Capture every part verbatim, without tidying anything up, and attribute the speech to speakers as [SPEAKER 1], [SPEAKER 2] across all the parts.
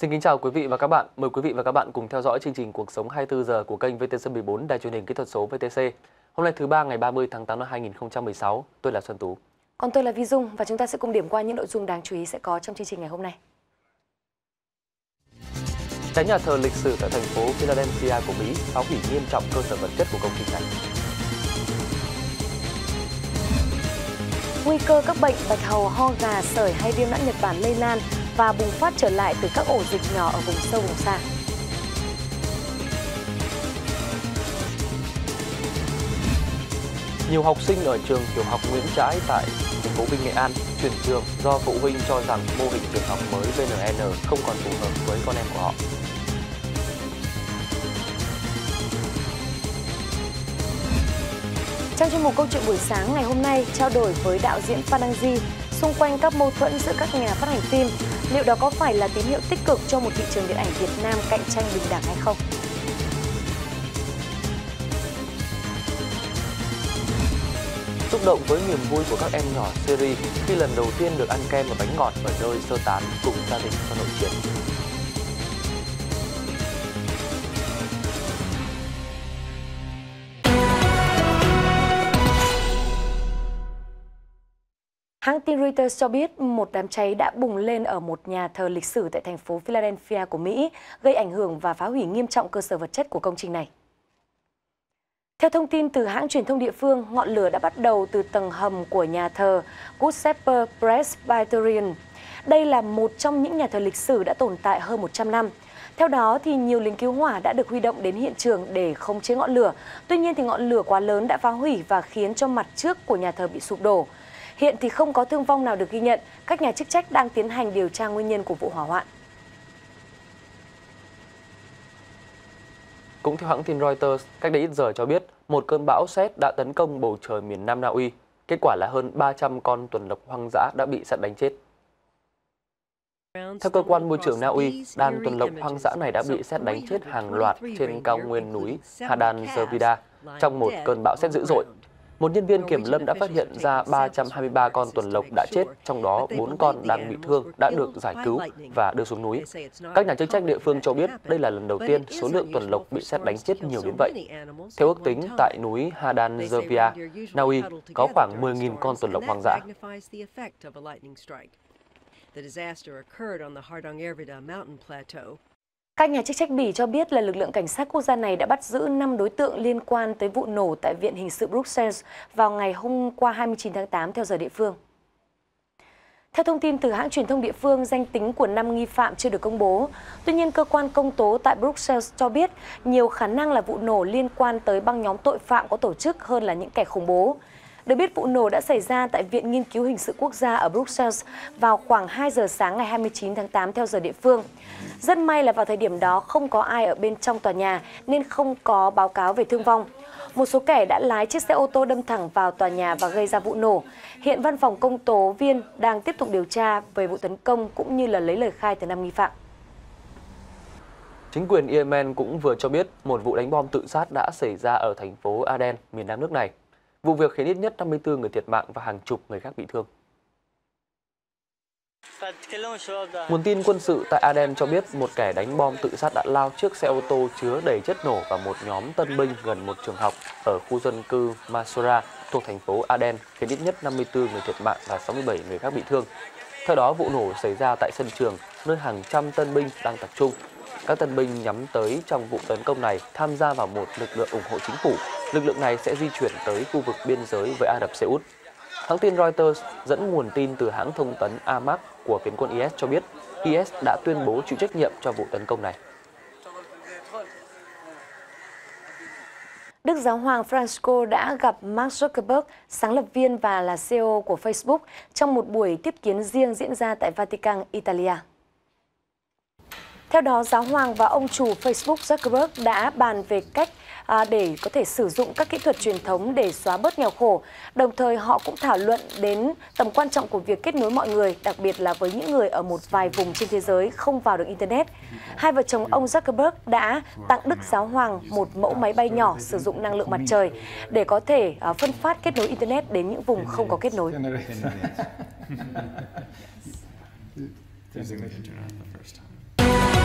[SPEAKER 1] Xin kính chào quý vị và các bạn. Mời quý vị và các bạn cùng theo dõi chương trình Cuộc sống hai mươi tư giờ của kênh vê tê xê mười bốn Đài truyền hình kỹ thuật số vê tê xê. Hôm nay thứ ba ngày ba mươi tháng tám năm hai nghìn không trăm mười sáu, tôi là Xuân Tú.
[SPEAKER 2] Còn tôi là Vi Dung và chúng ta sẽ cùng điểm qua những nội dung đáng chú ý sẽ có trong chương trình ngày hôm nay.
[SPEAKER 1] Cháy nhà thờ lịch sử tại thành phố Philadelphia của Mỹ phá hủy nghiêm trọng cơ sở vật chất của công trình này.
[SPEAKER 2] Nguy cơ các bệnh bạch hầu, ho gà, sởi hay viêm não Nhật Bản lây lan và bùng phát trở lại từ các ổ dịch nhỏ ở vùng sâu vùng xa.
[SPEAKER 1] Nhiều học sinh ở trường tiểu học Nguyễn Trãi tại thành phố Vinh, Nghệ An chuyển trường do phụ huynh cho rằng mô hình trường học mới vê en en không còn phù hợp với con em của họ.
[SPEAKER 2] Trong chuyên mục câu chuyện buổi sáng ngày hôm nay, trao đổi với đạo diễn Phan Đăng Di xung quanh các mâu thuẫn giữa các nhà phát hành phim, liệu đó có phải là tín hiệu tích cực cho một thị trường điện ảnh Việt Nam cạnh tranh bình đẳng hay không?
[SPEAKER 1] Xúc động với niềm vui của các em nhỏ Syria khi lần đầu tiên được ăn kem và bánh ngọt ở nơi sơ tán cùng gia đình sau nội chiến.
[SPEAKER 2] Hãng tin Reuters cho biết một đám cháy đã bùng lên ở một nhà thờ lịch sử tại thành phố Philadelphia của Mỹ, gây ảnh hưởng và phá hủy nghiêm trọng cơ sở vật chất của công trình này. Theo thông tin từ hãng truyền thông địa phương, ngọn lửa đã bắt đầu từ tầng hầm của nhà thờ Good Shepherd Presbyterian. Đây là một trong những nhà thờ lịch sử đã tồn tại hơn một trăm năm. Theo đó, thì nhiều lính cứu hỏa đã được huy động đến hiện trường để khống chế ngọn lửa. Tuy nhiên, thì ngọn lửa quá lớn đã phá hủy và khiến cho mặt trước của nhà thờ bị sụp đổ. Hiện thì không có thương vong nào được ghi nhận. Các nhà chức trách đang tiến hành điều tra nguyên nhân của vụ hỏa hoạn.
[SPEAKER 1] Cũng theo hãng tin Reuters, cách đây ít giờ cho biết, một cơn bão sét đã tấn công bầu trời miền Nam Na Uy. Kết quả là hơn ba trăm con tuần lộc hoang dã đã bị sét đánh chết. Theo cơ quan môi trường Na Uy, đàn tuần lộc hoang dã này đã bị sét đánh chết hàng loạt trên cao nguyên núi Hadan Zervida trong một cơn bão sét dữ dội. Một nhân viên kiểm lâm đã phát hiện ra ba trăm hai mươi ba con tuần lộc đã chết, trong đó bốn con đang bị thương đã được giải cứu và đưa xuống núi. Các nhà chức trách địa phương cho biết đây là lần đầu tiên số lượng tuần lộc bị sét đánh chết nhiều đến vậy. Theo ước tính, tại núi Hadan Zervia, Na Uy có khoảng mười nghìn con tuần lộc hoang dã.
[SPEAKER 2] Các nhà chức trách Bỉ cho biết là lực lượng cảnh sát quốc gia này đã bắt giữ năm đối tượng liên quan tới vụ nổ tại Viện Hình sự Bruxelles vào ngày hôm qua hai mươi chín tháng tám theo giờ địa phương. Theo thông tin từ hãng truyền thông địa phương, danh tính của năm nghi phạm chưa được công bố. Tuy nhiên, cơ quan công tố tại Bruxelles cho biết nhiều khả năng là vụ nổ liên quan tới băng nhóm tội phạm có tổ chức hơn là những kẻ khủng bố. Được biết, vụ nổ đã xảy ra tại Viện Nghiên cứu Hình sự Quốc gia ở Bruxelles vào khoảng hai giờ sáng ngày hai mươi chín tháng tám theo giờ địa phương. Rất may là vào thời điểm đó không có ai ở bên trong tòa nhà nên không có báo cáo về thương vong. Một số kẻ đã lái chiếc xe ô tô đâm thẳng vào tòa nhà và gây ra vụ nổ. Hiện văn phòng công tố viên đang tiếp tục điều tra về vụ tấn công cũng như là lấy lời khai từ năm nghi phạm.
[SPEAKER 1] Chính quyền Yemen cũng vừa cho biết một vụ đánh bom tự sát đã xảy ra ở thành phố Aden, miền nam nước này. Vụ việc khiến ít nhất năm mươi tư người thiệt mạng và hàng chục người khác bị thương. Nguồn tin quân sự tại Aden cho biết một kẻ đánh bom tự sát đã lao chiếc xe ô tô chứa đầy chất nổ vào một nhóm tân binh gần một trường học ở khu dân cư Masora thuộc thành phố Aden, khiến ít nhất năm mươi tư người thiệt mạng và sáu mươi bảy người khác bị thương. Theo đó, vụ nổ xảy ra tại sân trường, nơi hàng trăm tân binh đang tập trung. Các tân binh nhắm tới trong vụ tấn công này tham gia vào một lực lượng ủng hộ chính phủ. Lực lượng này sẽ di chuyển tới khu vực biên giới với Ả Rập Xê Út. Hãng tin Reuters dẫn nguồn tin từ hãng thông tấn Amaq của phiến quân i ét cho biết i ét đã tuyên bố chịu trách nhiệm cho vụ tấn công này.
[SPEAKER 2] Đức Giáo hoàng Francisco đã gặp Mark Zuckerberg, sáng lập viên và là xê e ô của Facebook, trong một buổi tiếp kiến riêng diễn ra tại Vatican, Italia. Theo đó, Giáo hoàng và ông chủ Facebook Zuckerberg đã bàn về cách à, để có thể sử dụng các kỹ thuật truyền thống để xóa bớt nghèo khổ. Đồng thời, họ cũng thảo luận đến tầm quan trọng của việc kết nối mọi người, đặc biệt là với những người ở một vài vùng trên thế giới không vào được Internet. Hai vợ chồng ông Zuckerberg đã tặng Đức Giáo hoàng một mẫu máy bay nhỏ sử dụng năng lượng mặt trời để có thể à, phân phát kết nối Internet đến những vùng không có kết nối.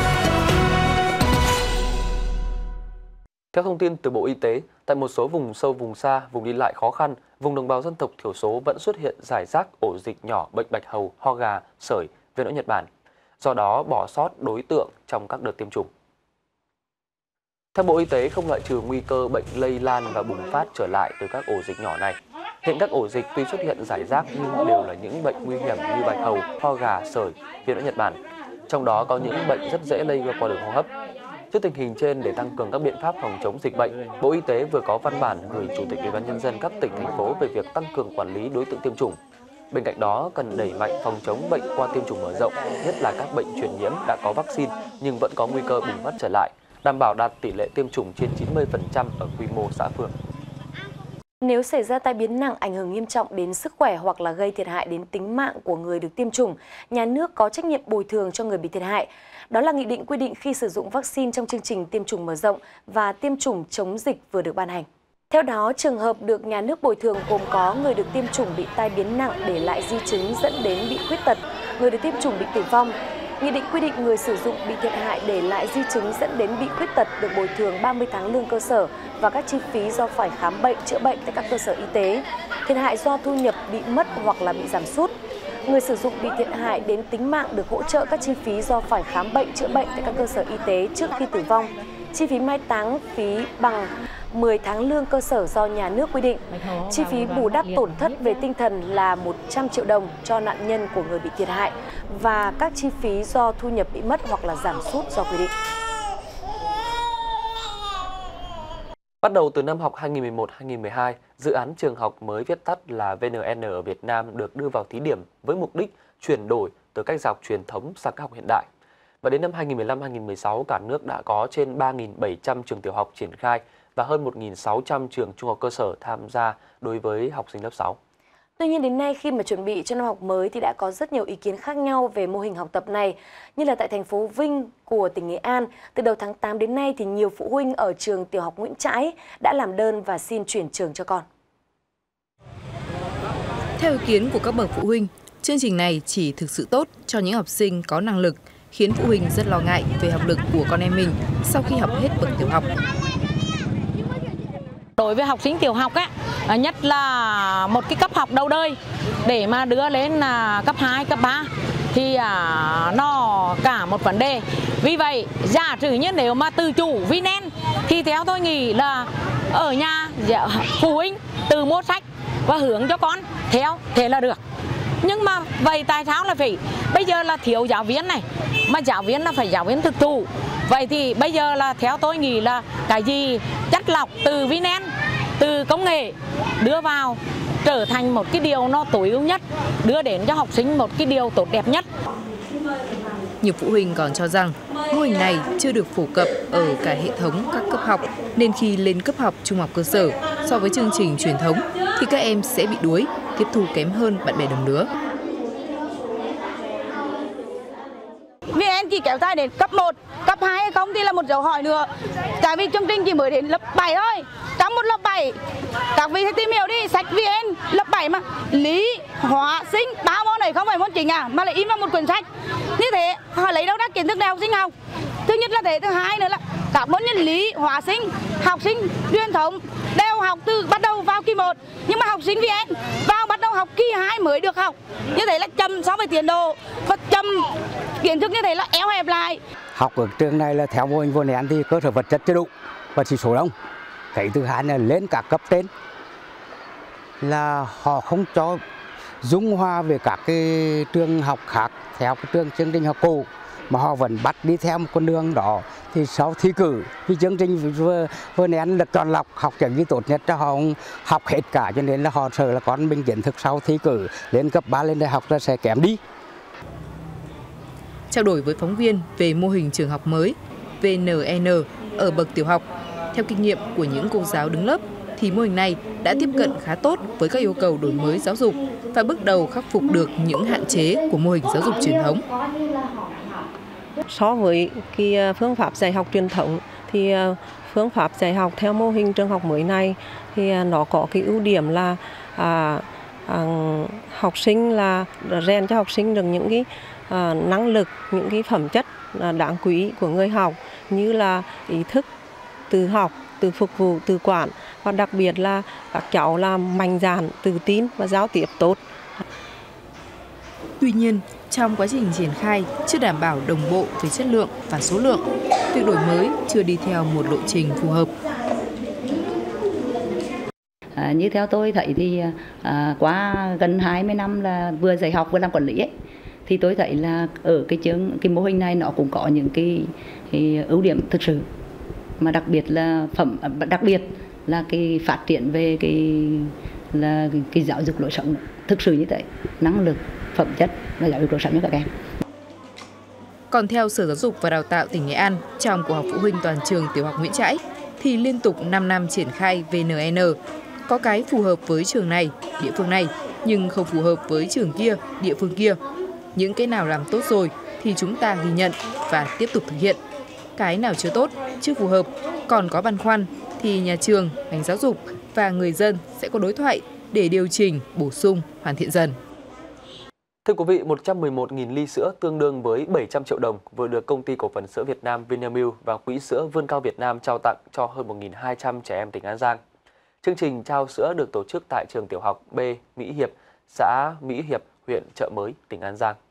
[SPEAKER 1] Theo thông tin từ Bộ Y tế, tại một số vùng sâu, vùng xa, vùng đi lại khó khăn, vùng đồng bào dân tộc thiểu số vẫn xuất hiện rải rác ổ dịch nhỏ bệnh bạch hầu, ho gà, sởi, viêm não Nhật Bản. Do đó, bỏ sót đối tượng trong các đợt tiêm chủng. Theo Bộ Y tế, không loại trừ nguy cơ bệnh lây lan và bùng phát trở lại từ các ổ dịch nhỏ này. Hiện các ổ dịch tuy xuất hiện rải rác nhưng đều là những bệnh nguy hiểm như bạch hầu, ho gà, sởi, viêm não Nhật Bản. Trong đó có những bệnh rất dễ lây qua đường hô hấp. Trước tình hình trên, để tăng cường các biện pháp phòng chống dịch bệnh, Bộ Y tế vừa có văn bản gửi Chủ tịch Ủy ban nhân dân các tỉnh, thành phố về việc tăng cường quản lý đối tượng tiêm chủng. Bên cạnh đó, cần đẩy mạnh phòng chống bệnh qua tiêm chủng mở rộng, nhất là các bệnh truyền nhiễm đã có vaccine nhưng vẫn có nguy cơ bùng phát trở lại, đảm bảo đạt tỷ lệ tiêm chủng trên chín mươi phần trăm ở quy mô xã phường.
[SPEAKER 2] Nếu xảy ra tai biến nặng ảnh hưởng nghiêm trọng đến sức khỏe hoặc là gây thiệt hại đến tính mạng của người được tiêm chủng, nhà nước có trách nhiệm bồi thường cho người bị thiệt hại. Đó là nghị định quy định khi sử dụng vaccine trong chương trình tiêm chủng mở rộng và tiêm chủng chống dịch vừa được ban hành. Theo đó, trường hợp được nhà nước bồi thường gồm có người được tiêm chủng bị tai biến nặng để lại di chứng dẫn đến bị khuyết tật, người được tiêm chủng bị tử vong. Nghị định quy định người sử dụng bị thiệt hại để lại di chứng dẫn đến bị khuyết tật được bồi thường ba mươi tháng lương cơ sở và các chi phí do phải khám bệnh, chữa bệnh tại các cơ sở y tế, thiệt hại do thu nhập bị mất hoặc là bị giảm sút. Người sử dụng bị thiệt hại đến tính mạng được hỗ trợ các chi phí do phải khám bệnh, chữa bệnh tại các cơ sở y tế trước khi tử vong. Chi phí mai táng phí bằng mười tháng lương cơ sở do nhà nước quy định. Chi phí bù đắp tổn thất về tinh thần là một trăm triệu đồng cho nạn nhân của người bị thiệt hại và các chi phí do thu nhập bị mất hoặc là giảm sút do quy định.
[SPEAKER 1] Bắt đầu từ năm học hai nghìn không trăm mười một hai nghìn không trăm mười hai, dự án trường học mới viết tắt là vê en en ở Việt Nam được đưa vào thí điểm với mục đích chuyển đổi từ cách giáo dục truyền thống sang các học hiện đại. Và đến năm hai nghìn không trăm mười lăm hai nghìn không trăm mười sáu, cả nước đã có trên ba nghìn bảy trăm trường tiểu học triển khai và hơn một nghìn sáu trăm trường trung học cơ sở tham gia đối với học sinh lớp sáu.
[SPEAKER 2] Tuy nhiên đến nay khi mà chuẩn bị cho năm học mới thì đã có rất nhiều ý kiến khác nhau về mô hình học tập này. Như là tại thành phố Vinh của tỉnh Nghệ An, từ đầu tháng tám đến nay thì nhiều phụ huynh ở trường tiểu học Nguyễn Trãi đã làm đơn và xin chuyển trường cho con.
[SPEAKER 3] Theo ý kiến của các bậc phụ huynh, chương trình này chỉ thực sự tốt cho những học sinh có năng lực, khiến phụ huynh rất lo ngại về học lực của con em mình sau khi học hết bậc tiểu học.
[SPEAKER 4] Đối với học sinh tiểu học á, nhất là một cái cấp học đầu đời để mà đưa lên là cấp hai, cấp ba thì à, nó cả một vấn đề. Vì vậy, giả sử như nếu mà tự chủ vê en en thì theo tôi nghĩ là ở nhà phụ huynh tự mua sách và hướng cho con theo thế là được. Nhưng mà vậy tại sao là phải bây giờ là thiếu giáo viên này, mà giáo viên là phải giáo viên thực thụ. Vậy thì bây giờ là theo tôi nghĩ là cái gì chất lọc từ vê en en, từ công nghệ đưa vào trở thành một cái điều nó tối ưu nhất, đưa đến cho học sinh một cái điều tốt đẹp nhất.
[SPEAKER 3] Nhiều phụ huynh còn cho rằng mô hình này chưa được phổ cập ở cả hệ thống các cấp học, nên khi lên cấp học trung học cơ sở so với chương trình truyền thống thì các em sẽ bị đuối, tiếp thu kém hơn bạn bè đồng lứa.
[SPEAKER 5] vê en chỉ kéo dài đến cấp một, cấp hai hay không thì là một dấu hỏi nữa. Tại vì chương trình chỉ mới đến lớp bảy thôi. Trong một lớp bảy, các vị hãy tìm hiểu đi, sách vê en lớp bảy mà lý, hóa, sinh, ba môn này không phải môn chính à, mà lại in vào một quyển sách. Như thế họ lấy đâu ra kiến thức để học sinh học? Thứ nhất là thế, thứ hai nữa là các môn như lý, hóa, sinh, học sinh truyền thống đều học từ bắt đầu vào kỳ một, nhưng mà học sinh vê en vào bắt đầu học kỳ hai mới được học. Như thế là chậm so với tiến độ và chậm kiến thức, như thế là eo hẹp lại.
[SPEAKER 6] Học ở trường này là theo mô hình vê en en thì cơ sở vật chất chưa đủ và chỉ số đông. Cái thứ hai là lên các cấp trên là họ không cho dung hòa về các cái trường học khác theo cái trường chương trình học cũ, mà họ vẫn bắt đi theo một con đường đó. Thì sau thi cử, vì chương trình vê en en là chọn lọc học sinh gì tốt nhất cho họ học hết cả, cho nên là họ sợ là con mình kiến thức sau thi cử lên cấp ba lên đại học là sẽ kém đi.
[SPEAKER 3] Trao đổi với phóng viên về mô hình trường học mới vê en en ở bậc tiểu học, theo kinh nghiệm của những cô giáo đứng lớp thì mô hình này đã tiếp cận khá tốt với các yêu cầu đổi mới giáo dục và bước đầu khắc phục được những hạn chế của mô hình giáo dục truyền thống.
[SPEAKER 7] So với cái phương pháp dạy học truyền thống thì phương pháp dạy học theo mô hình trường học mới này thì nó có cái ưu điểm là à, à, học sinh là rèn cho học sinh được những cái à, năng lực, những cái phẩm chất đáng quý của người học, như là ý thức tự học, tự phục vụ, tự quản, và đặc biệt là các cháu là mạnh dạn, tự tin và giao tiếp tốt.
[SPEAKER 3] Tuy nhiên, trong quá trình triển khai chưa đảm bảo đồng bộ về chất lượng và số lượng, việc đổi mới chưa đi theo một lộ trình phù hợp.
[SPEAKER 8] À, như theo tôi thấy thì à, qua gần hai mươi năm là vừa dạy học vừa làm quản lý ấy, thì tôi thấy là ở cái chương cái mô hình này nó cũng có những cái, cái ưu điểm thực sự, mà đặc biệt là phẩm đặc biệt là cái phát triển về cái là cái, cái giáo dục lối sống thực sự như thế, năng lực, phẩm chất và giáo dục lối sống cho các em.
[SPEAKER 3] Còn theo Sở Giáo dục và Đào tạo tỉnh Nghệ An, trong cuộc họp phụ huynh toàn trường tiểu học Nguyễn Trãi thì liên tục năm năm triển khai vê en en, có cái phù hợp với trường này, địa phương này, nhưng không phù hợp với trường kia, địa phương kia. Những cái nào làm tốt rồi thì chúng ta ghi nhận và tiếp tục thực hiện. Cái nào chưa tốt, chưa phù hợp, còn có băn khoăn thì nhà trường, ngành giáo dục và người dân sẽ có đối thoại để điều chỉnh, bổ sung, hoàn thiện dần.
[SPEAKER 1] Thưa quý vị, một trăm mười một nghìn ly sữa tương đương với bảy trăm triệu đồng vừa được Công ty Cổ phần Sữa Việt Nam Vinamilk và Quỹ sữa Vươn cao Việt Nam trao tặng cho hơn một nghìn hai trăm trẻ em tỉnh An Giang. Chương trình trao sữa được tổ chức tại trường tiểu học B Mỹ Hiệp, xã Mỹ Hiệp, huyện Chợ Mới, tỉnh An Giang.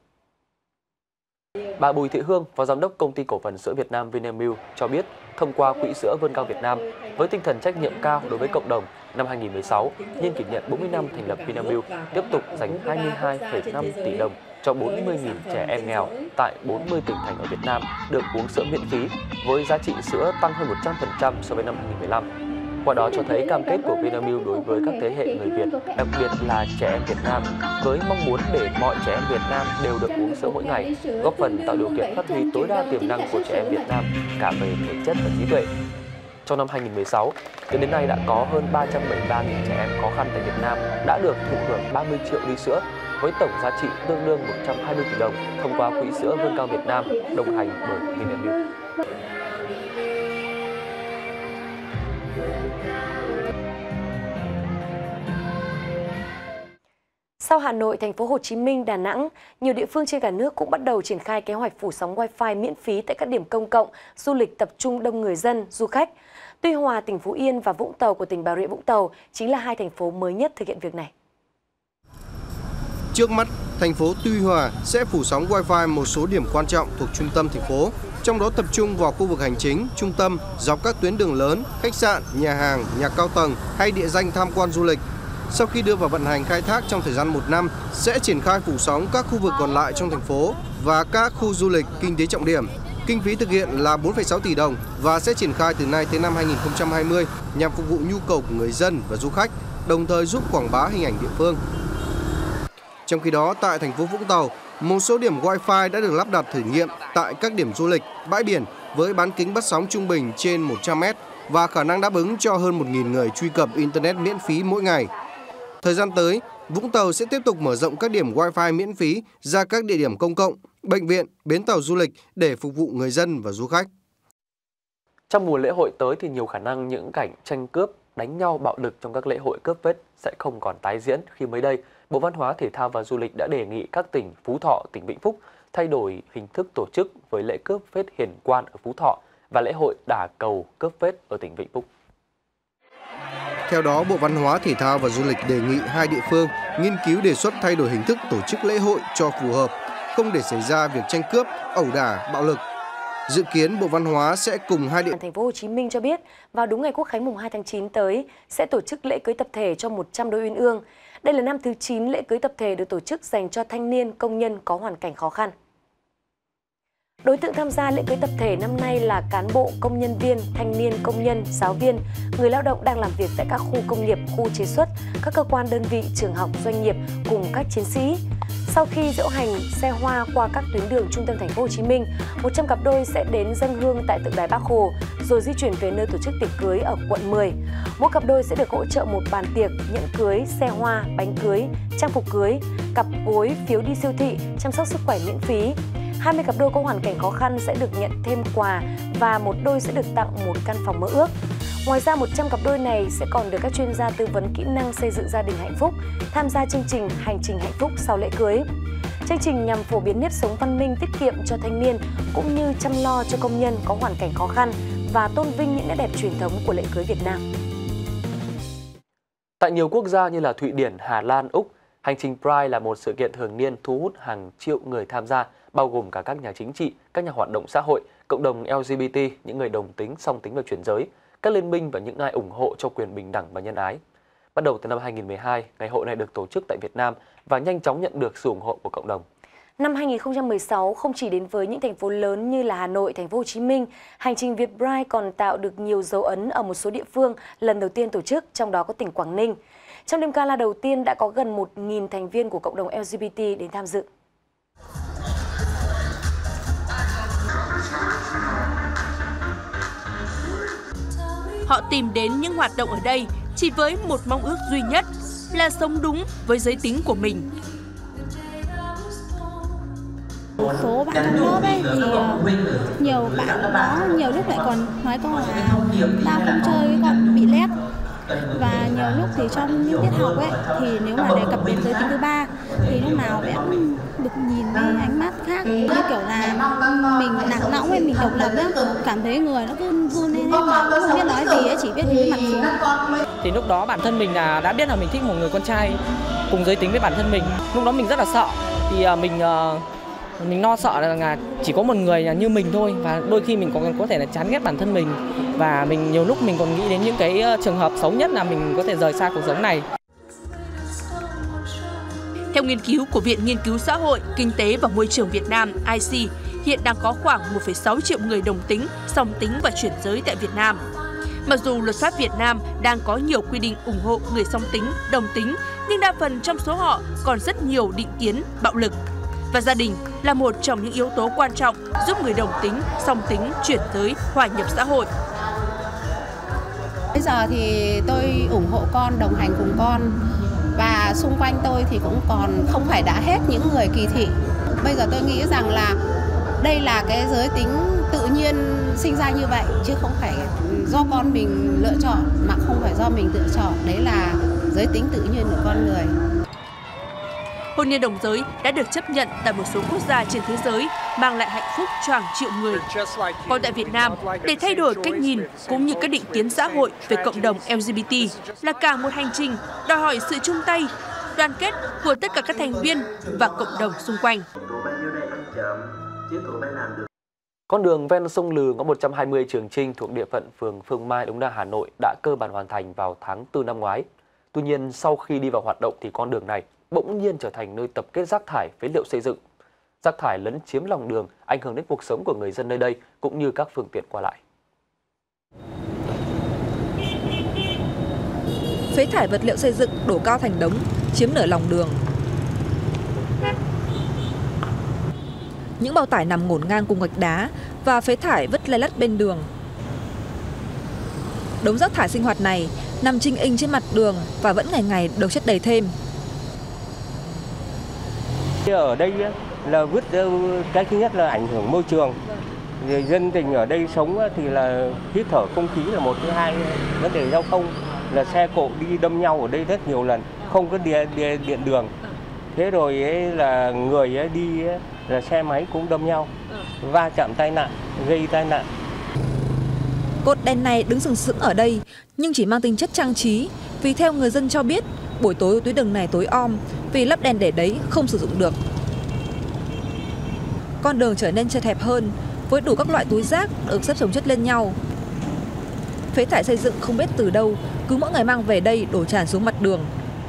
[SPEAKER 1] Bà Bùi Thị Hương, Phó Giám đốc Công ty Cổ phần Sữa Việt Nam Vinamilk cho biết, thông qua Quỹ sữa Vươn cao Việt Nam, với tinh thần trách nhiệm cao đối với cộng đồng, năm hai nghìn không trăm mười sáu, nhân kỷ niệm bốn mươi năm thành lập Vinamilk, tiếp tục dành hai mươi hai phẩy năm tỷ đồng cho bốn mươi nghìn trẻ em nghèo tại bốn mươi tỉnh thành ở Việt Nam được uống sữa miễn phí, với giá trị sữa tăng hơn một trăm phần trăm so với năm hai nghìn không trăm mười lăm. Qua đó cho thấy cam kết của Vinamilk đối với các thế hệ người Việt, đặc biệt là trẻ em Việt Nam, với mong muốn để mọi trẻ em Việt Nam đều được uống sữa mỗi ngày, góp phần tạo điều kiện phát huy tối đa tiềm năng của trẻ em Việt Nam cả về thể chất và trí tuệ. Trong năm hai nghìn không trăm mười sáu, tính đến nay đã có hơn ba trăm bảy mươi ba nghìn trẻ em khó khăn tại Việt Nam đã được thụ hưởng ba mươi triệu ly sữa, với tổng giá trị tương đương một trăm hai mươi tỷ đồng thông qua Quỹ sữa Vươn cao Việt Nam đồng hành bởi Vinamilk.
[SPEAKER 2] Sau Hà Nội, thành phố Hồ Chí Minh, Đà Nẵng, nhiều địa phương trên cả nước cũng bắt đầu triển khai kế hoạch phủ sóng Wi-Fi miễn phí tại các điểm công cộng, du lịch tập trung đông người dân, du khách. Tuy Hòa, tỉnh Phú Yên và Vũng Tàu của tỉnh Bà Rịa Vũng Tàu chính là hai thành phố mới nhất thực hiện việc này.
[SPEAKER 9] Trước mắt, thành phố Tuy Hòa sẽ phủ sóng Wi-Fi một số điểm quan trọng thuộc trung tâm thành phố, trong đó tập trung vào khu vực hành chính, trung tâm, dọc các tuyến đường lớn, khách sạn, nhà hàng, nhà cao tầng hay địa danh tham quan du lịch. Sau khi đưa vào vận hành khai thác trong thời gian một năm, sẽ triển khai phủ sóng các khu vực còn lại trong thành phố và các khu du lịch kinh tế trọng điểm. Kinh phí thực hiện là bốn phẩy sáu tỷ đồng và sẽ triển khai từ nay tới năm hai nghìn không trăm hai mươi nhằm phục vụ nhu cầu của người dân và du khách, đồng thời giúp quảng bá hình ảnh địa phương. Trong khi đó, tại thành phố Vũng Tàu, một số điểm Wi-Fi đã được lắp đặt thử nghiệm tại các điểm du lịch, bãi biển với bán kính bắt sóng trung bình trên một trăm mét và khả năng đáp ứng cho hơn một nghìn người truy cập Internet miễn phí mỗi ngày. Thời gian tới, Vũng Tàu sẽ tiếp tục mở rộng các điểm Wi-Fi miễn phí ra các địa điểm công cộng, bệnh viện, bến tàu du lịch để phục vụ người dân và du khách.
[SPEAKER 1] Trong mùa lễ hội tới thì nhiều khả năng những cảnh tranh cướp, đánh nhau bạo lực trong các lễ hội cướp vết sẽ không còn tái diễn, khi mới đây, Bộ Văn hóa, Thể thao và Du lịch đã đề nghị các tỉnh Phú Thọ, tỉnh Vĩnh Phúc thay đổi hình thức tổ chức với lễ cướp vết hiền quan ở Phú Thọ và lễ hội đả cầu cướp vết ở tỉnh Vĩnh Phúc.
[SPEAKER 9] Theo đó, Bộ Văn hóa, Thể thao và Du lịch đề nghị hai địa phương nghiên cứu đề xuất thay đổi hình thức tổ chức lễ hội cho phù hợp, không để xảy ra việc tranh cướp, ẩu đả, bạo lực. Dự kiến Bộ Văn hóa sẽ cùng hai địa
[SPEAKER 2] Thành phố Hồ Chí Minh cho biết, vào đúng ngày Quốc khánh mùng hai tháng chín tới sẽ tổ chức lễ cưới tập thể cho một trăm đôi uyên ương. Đây là năm thứ chín lễ cưới tập thể được tổ chức dành cho thanh niên công nhân có hoàn cảnh khó khăn. Đối tượng tham gia lễ cưới tập thể năm nay là cán bộ, công nhân viên, thanh niên, công nhân, giáo viên, người lao động đang làm việc tại các khu công nghiệp, khu chế xuất, các cơ quan đơn vị, trường học, doanh nghiệp cùng các chiến sĩ. Sau khi diễu hành xe hoa qua các tuyến đường trung tâm thành phố Hồ Chí Minh, một trăm cặp đôi sẽ đến dâng hương tại tượng đài Bác Hồ rồi di chuyển về nơi tổ chức tiệc cưới ở quận mười. Mỗi cặp đôi sẽ được hỗ trợ một bàn tiệc, nhẫn cưới, xe hoa, bánh cưới, trang phục cưới, cặp gối, phiếu đi siêu thị, chăm sóc sức khỏe miễn phí. hai mươi cặp đôi có hoàn cảnh khó khăn sẽ được nhận thêm quà và một đôi sẽ được tặng một căn phòng mơ ước. Ngoài ra, một trăm cặp đôi này sẽ còn được các chuyên gia tư vấn kỹ năng xây dựng gia đình hạnh phúc, tham gia chương trình Hành trình hạnh phúc sau lễ cưới. Chương trình nhằm phổ biến nếp sống văn minh tiết kiệm cho thanh niên cũng như chăm lo cho công nhân có hoàn cảnh khó khăn và tôn vinh những nét đẹp truyền thống của lễ cưới Việt Nam.
[SPEAKER 1] Tại nhiều quốc gia như là Thụy Điển, Hà Lan, Úc, hành trình Pride là một sự kiện thường niên thu hút hàng triệu người tham gia, bao gồm cả các nhà chính trị, các nhà hoạt động xã hội, cộng đồng L G B T, những người đồng tính, song tính và chuyển giới, các liên minh và những ai ủng hộ cho quyền bình đẳng và nhân ái. Bắt đầu từ năm hai nghìn không trăm mười hai, ngày hội này được tổ chức tại Việt Nam và nhanh chóng nhận được sự ủng hộ của cộng đồng.
[SPEAKER 2] Năm hai nghìn không trăm mười sáu, không chỉ đến với những thành phố lớn như là Hà Nội, Thành phố Hồ Chí Minh, hành trình Việt Pride còn tạo được nhiều dấu ấn ở một số địa phương lần đầu tiên tổ chức, trong đó có tỉnh Quảng Ninh. Trong đêm gala đầu tiên đã có gần một nghìn thành viên của cộng đồng L G B T đến tham dự.
[SPEAKER 10] Họ tìm đến những hoạt động ở đây chỉ với một mong ước duy nhất là sống đúng với giới tính của mình.
[SPEAKER 11] Một số bạn trong lớp ấy thì nhiều bạn có nhiều lúc lại còn nói câu là ta không chơi với con bị lét. Và nhiều lúc thì trong những tiết học ấy thì nếu mà đề cập đến giới tính thứ ba thì lúc nào bé cũng được nhìn với ánh mắt khác, như kiểu là mình nặng nõng ấy, mình độc lập ấy, cảm thấy người nó cứ run lên ấy, mà cũng không biết nói gì ấy, chỉ biết nhíu mặt xuống.
[SPEAKER 12] Thì lúc đó bản thân mình là đã biết là mình thích một người con trai cùng giới tính với bản thân mình. Lúc đó mình rất là sợ, thì mình mình lo sợ là chỉ có một người như mình thôi, và đôi khi mình còn có thể là chán ghét bản thân mình, và mình nhiều lúc mình còn nghĩ đến những cái trường hợp xấu nhất là mình có thể rời xa cuộc sống này.
[SPEAKER 10] Theo nghiên cứu của Viện Nghiên cứu Xã hội, Kinh tế và Môi trường Việt Nam I C, hiện đang có khoảng một phẩy sáu triệu người đồng tính, song tính và chuyển giới tại Việt Nam. Mặc dù luật pháp Việt Nam đang có nhiều quy định ủng hộ người song tính, đồng tính, nhưng đa phần trong số họ còn rất nhiều định kiến, bạo lực. Và gia đình là một trong những yếu tố quan trọng giúp người đồng tính, song tính, chuyển giới, hòa nhập xã hội.
[SPEAKER 11] Bây giờ thì tôi ủng hộ con, đồng hành cùng con, và xung quanh tôi thì cũng còn không phải đã hết những người kỳ thị. Bây giờ tôi nghĩ rằng là đây là cái giới tính tự nhiên sinh ra như vậy, chứ không phải do con mình lựa chọn, mà không phải do mình lựa chọn. Đấy là giới tính tự nhiên của con người.
[SPEAKER 10] Hôn nhân đồng giới đã được chấp nhận tại một số quốc gia trên thế giới, mang lại hạnh phúc cho hàng triệu người. Còn tại Việt Nam, để thay đổi cách nhìn cũng như các định kiến xã hội về cộng đồng L G B T là cả một hành trình đòi hỏi sự chung tay, đoàn kết của tất cả các thành viên và cộng đồng xung quanh.
[SPEAKER 1] Con đường ven sông Lừ ngõ một trăm hai mươi Trường Chinh thuộc địa phận phường Phương Mai, Đống Đa, Hà Nội đã cơ bản hoàn thành vào tháng tư năm ngoái. Tuy nhiên, sau khi đi vào hoạt động thì con đường này bỗng nhiên trở thành nơi tập kết rác thải, phế liệu xây dựng. Rác thải lấn chiếm lòng đường, ảnh hưởng đến cuộc sống của người dân nơi đây cũng như các phương tiện qua lại.
[SPEAKER 3] Phế thải vật liệu xây dựng đổ cao thành đống, chiếm nửa lòng đường. Những bao tải nằm ngổn ngang cùng gạch đá và phế thải vứt lay lắt bên đường. Đống rác thải sinh hoạt này nằm chinh inh trên mặt đường và vẫn ngày ngày được chất đầy thêm.
[SPEAKER 13] Ở đây là vứt, cái thứ nhất là ảnh hưởng môi trường. Người dân tình ở đây sống thì là hít thở không khí là một, thứ hai vấn đề giao thông là xe cộ đi đâm nhau ở đây rất nhiều lần, không có điện, điện, điện đường. Thế rồi ấy là người ấy đi ấy, là xe máy cũng đâm nhau, va chạm tai nạn, gây tai nạn.
[SPEAKER 3] Cột đèn này đứng sừng sững ở đây nhưng chỉ mang tính chất trang trí, vì theo người dân cho biết buổi tối tuyến đường này tối om vì lắp đèn để đấy không sử dụng được. Con đường trở nên chật hẹp hơn với đủ các loại túi rác được xếp chồng chất lên nhau. Phế thải xây dựng không biết từ đâu cứ mỗi ngày mang về đây đổ tràn xuống mặt đường.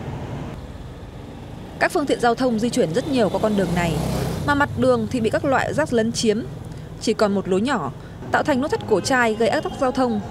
[SPEAKER 3] Các phương tiện giao thông di chuyển rất nhiều qua con đường này, mà mặt đường thì bị các loại rác lấn chiếm. Chỉ còn một lối nhỏ tạo thành nút thắt cổ chai gây ách tắc giao thông.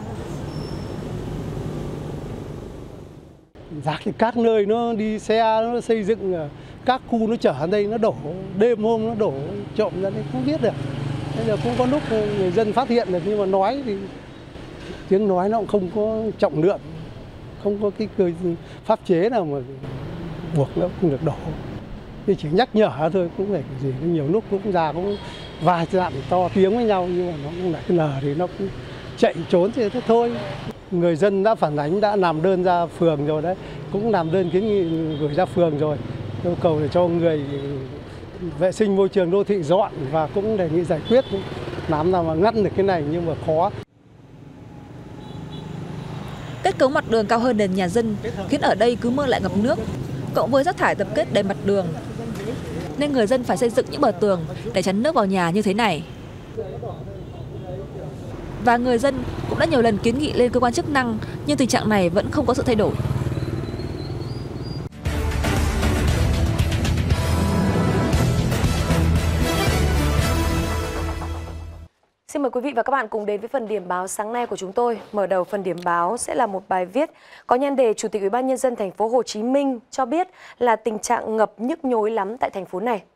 [SPEAKER 14] Rác thì các nơi nó đi xe nó xây dựng, các khu nó chở đến đây nó đổ, đêm hôm nó đổ trộm ra đây không biết được. Bây giờ cũng có lúc người dân phát hiện được, nhưng mà nói thì tiếng nói nó cũng không có trọng lượng, không có cái cơ pháp chế nào mà buộc nó không được đổ. Thì chỉ nhắc nhở thôi, cũng phải gì nhiều lúc cũng ra cũng va chạm to tiếng với nhau, nhưng mà nó cũng lại cái nở thì nó cũng chạy trốn thì thế thôi. Người dân đã phản ánh, đã làm đơn ra phường rồi đấy, cũng làm đơn kiến nghị gửi ra phường rồi, yêu cầu để cho người vệ sinh môi trường đô thị dọn và cũng đề nghị giải quyết làm nào mà ngăn được cái này nhưng mà khó.
[SPEAKER 15] Kết cấu mặt đường cao hơn nền nhà dân khiến ở đây cứ mưa lại ngập nước, cộng với rác thải tập kết đầy mặt đường, nên người dân phải xây dựng những bờ tường để chắn nước vào nhà như thế này. Và người dân cũng đã nhiều lần kiến nghị lên cơ quan chức năng, nhưng tình trạng này vẫn không có sự thay đổi.
[SPEAKER 2] Xin mời quý vị và các bạn cùng đến với phần điểm báo sáng nay của chúng tôi. Mở đầu phần điểm báo sẽ là một bài viết có nhan đề Chủ tịch Ủy ban nhân dân thành phố Hồ Chí Minh cho biết là tình trạng ngập nhức nhối lắm tại thành phố này.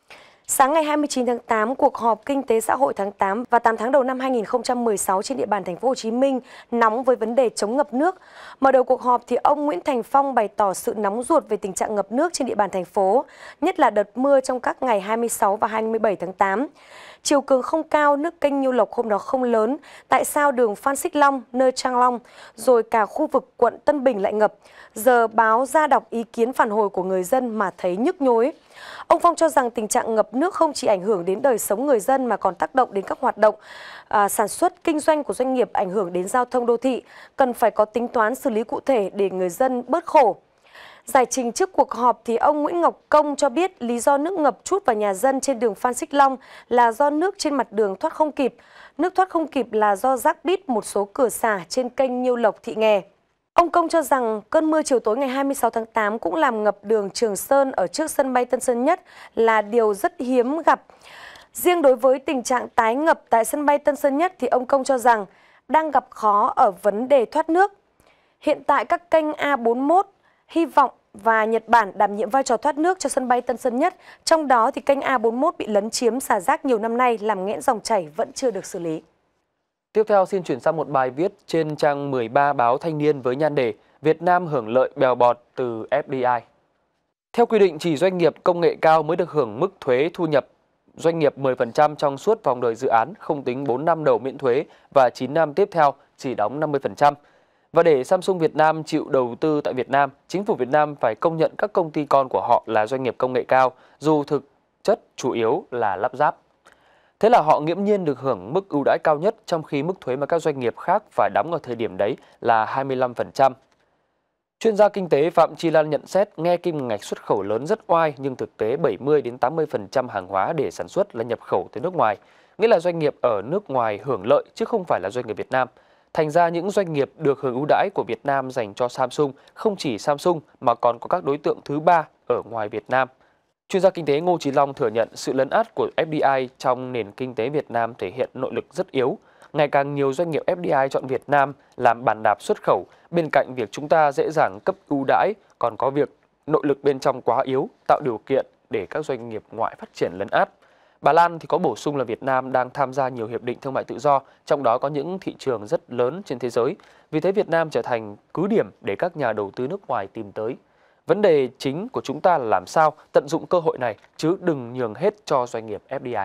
[SPEAKER 2] Sáng ngày hai mươi chín tháng tám, cuộc họp kinh tế xã hội tháng tám và tám tháng đầu năm hai nghìn không trăm mười sáu trên địa bàn thành phố Hồ Chí Minh nóng với vấn đề chống ngập nước. Mở đầu cuộc họp thì ông Nguyễn Thành Phong bày tỏ sự nóng ruột về tình trạng ngập nước trên địa bàn thành phố, nhất là đợt mưa trong các ngày hai mươi sáu và hai mươi bảy tháng tám. Chiều cường không cao, nước kênh Nhiêu Lộc hôm đó không lớn, tại sao đường Phan Xích Long, nơi Trang Long, rồi cả khu vực quận Tân Bình lại ngập. Giờ báo ra đọc ý kiến phản hồi của người dân mà thấy nhức nhối. Ông Phong cho rằng tình trạng ngập nước không chỉ ảnh hưởng đến đời sống người dân mà còn tác động đến các hoạt động à, sản xuất, kinh doanh của doanh nghiệp, ảnh hưởng đến giao thông đô thị. Cần phải có tính toán xử lý cụ thể để người dân bớt khổ. Giải trình trước cuộc họp thì ông Nguyễn Ngọc Công cho biết lý do nước ngập trút vào nhà dân trên đường Phan Xích Long là do nước trên mặt đường thoát không kịp. Nước thoát không kịp là do rác đít một số cửa xả trên kênh Nhiêu Lộc, Thị Nghè. Ông Công cho rằng cơn mưa chiều tối ngày hai mươi sáu tháng tám cũng làm ngập đường Trường Sơn ở trước sân bay Tân Sơn Nhất là điều rất hiếm gặp. Riêng đối với tình trạng tái ngập tại sân bay Tân Sơn Nhất thì ông Công cho rằng đang gặp khó ở vấn đề thoát nước. Hiện tại các kênh A bốn mươi mốt, Hy vọng và Nhật Bản đảm nhiệm vai trò thoát nước cho sân bay Tân Sơn Nhất. Trong đó thì kênh A bốn mươi mốt bị lấn chiếm xả rác nhiều năm nay làm nghẽn dòng chảy vẫn chưa được xử lý.
[SPEAKER 1] Tiếp theo xin chuyển sang một bài viết trên trang mười ba báo Thanh niên với nhan đề Việt Nam hưởng lợi bèo bọt từ ép đê i. Theo quy định, chỉ doanh nghiệp công nghệ cao mới được hưởng mức thuế thu nhập doanh nghiệp mười phần trăm trong suốt vòng đời dự án, không tính bốn năm đầu miễn thuế và chín năm tiếp theo chỉ đóng năm mươi phần trăm. Và để Samsung Việt Nam chịu đầu tư tại Việt Nam, chính phủ Việt Nam phải công nhận các công ty con của họ là doanh nghiệp công nghệ cao, dù thực chất chủ yếu là lắp ráp. Thế là họ nghiễm nhiên được hưởng mức ưu đãi cao nhất, trong khi mức thuế mà các doanh nghiệp khác phải đóng ở thời điểm đấy là hai mươi lăm phần trăm. Chuyên gia kinh tế Phạm Chi Lan nhận xét nghe kim ngạch xuất khẩu lớn rất oai, nhưng thực tế bảy mươi đến tám mươi phần trăm hàng hóa để sản xuất là nhập khẩu từ nước ngoài, nghĩa là doanh nghiệp ở nước ngoài hưởng lợi chứ không phải là doanh nghiệp Việt Nam. Thành ra những doanh nghiệp được hưởng ưu đãi của Việt Nam dành cho Samsung không chỉ Samsung mà còn có các đối tượng thứ ba ở ngoài Việt Nam. Chuyên gia kinh tế Ngô Chí Long thừa nhận sự lấn át của ép đê i trong nền kinh tế Việt Nam thể hiện nội lực rất yếu. Ngày càng nhiều doanh nghiệp ép đê i chọn Việt Nam làm bàn đạp xuất khẩu. Bên cạnh việc chúng ta dễ dàng cấp ưu đãi, còn có việc nội lực bên trong quá yếu, tạo điều kiện để các doanh nghiệp ngoại phát triển lấn át. Bà Lan thì có bổ sung là Việt Nam đang tham gia nhiều hiệp định thương mại tự do, trong đó có những thị trường rất lớn trên thế giới. Vì thế Việt Nam trở thành cứ điểm để các nhà đầu tư nước ngoài tìm tới. Vấn đề chính của chúng ta là làm sao tận dụng cơ hội này chứ đừng nhường hết cho doanh nghiệp ép đê i.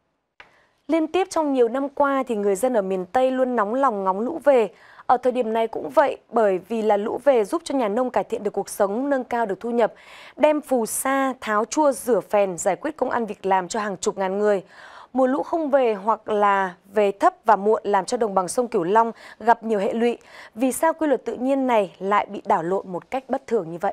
[SPEAKER 2] Liên tiếp trong nhiều năm qua thì người dân ở miền Tây luôn nóng lòng ngóng lũ về. Ở thời điểm này cũng vậy, bởi vì là lũ về giúp cho nhà nông cải thiện được cuộc sống, nâng cao được thu nhập, đem phù sa, tháo chua, rửa phèn, giải quyết công ăn việc làm cho hàng chục ngàn người. Mùa lũ không về hoặc là về thấp và muộn làm cho đồng bằng sông Cửu Long gặp nhiều hệ lụy. Vì sao quy luật tự nhiên này lại bị đảo lộn một cách bất thường như vậy?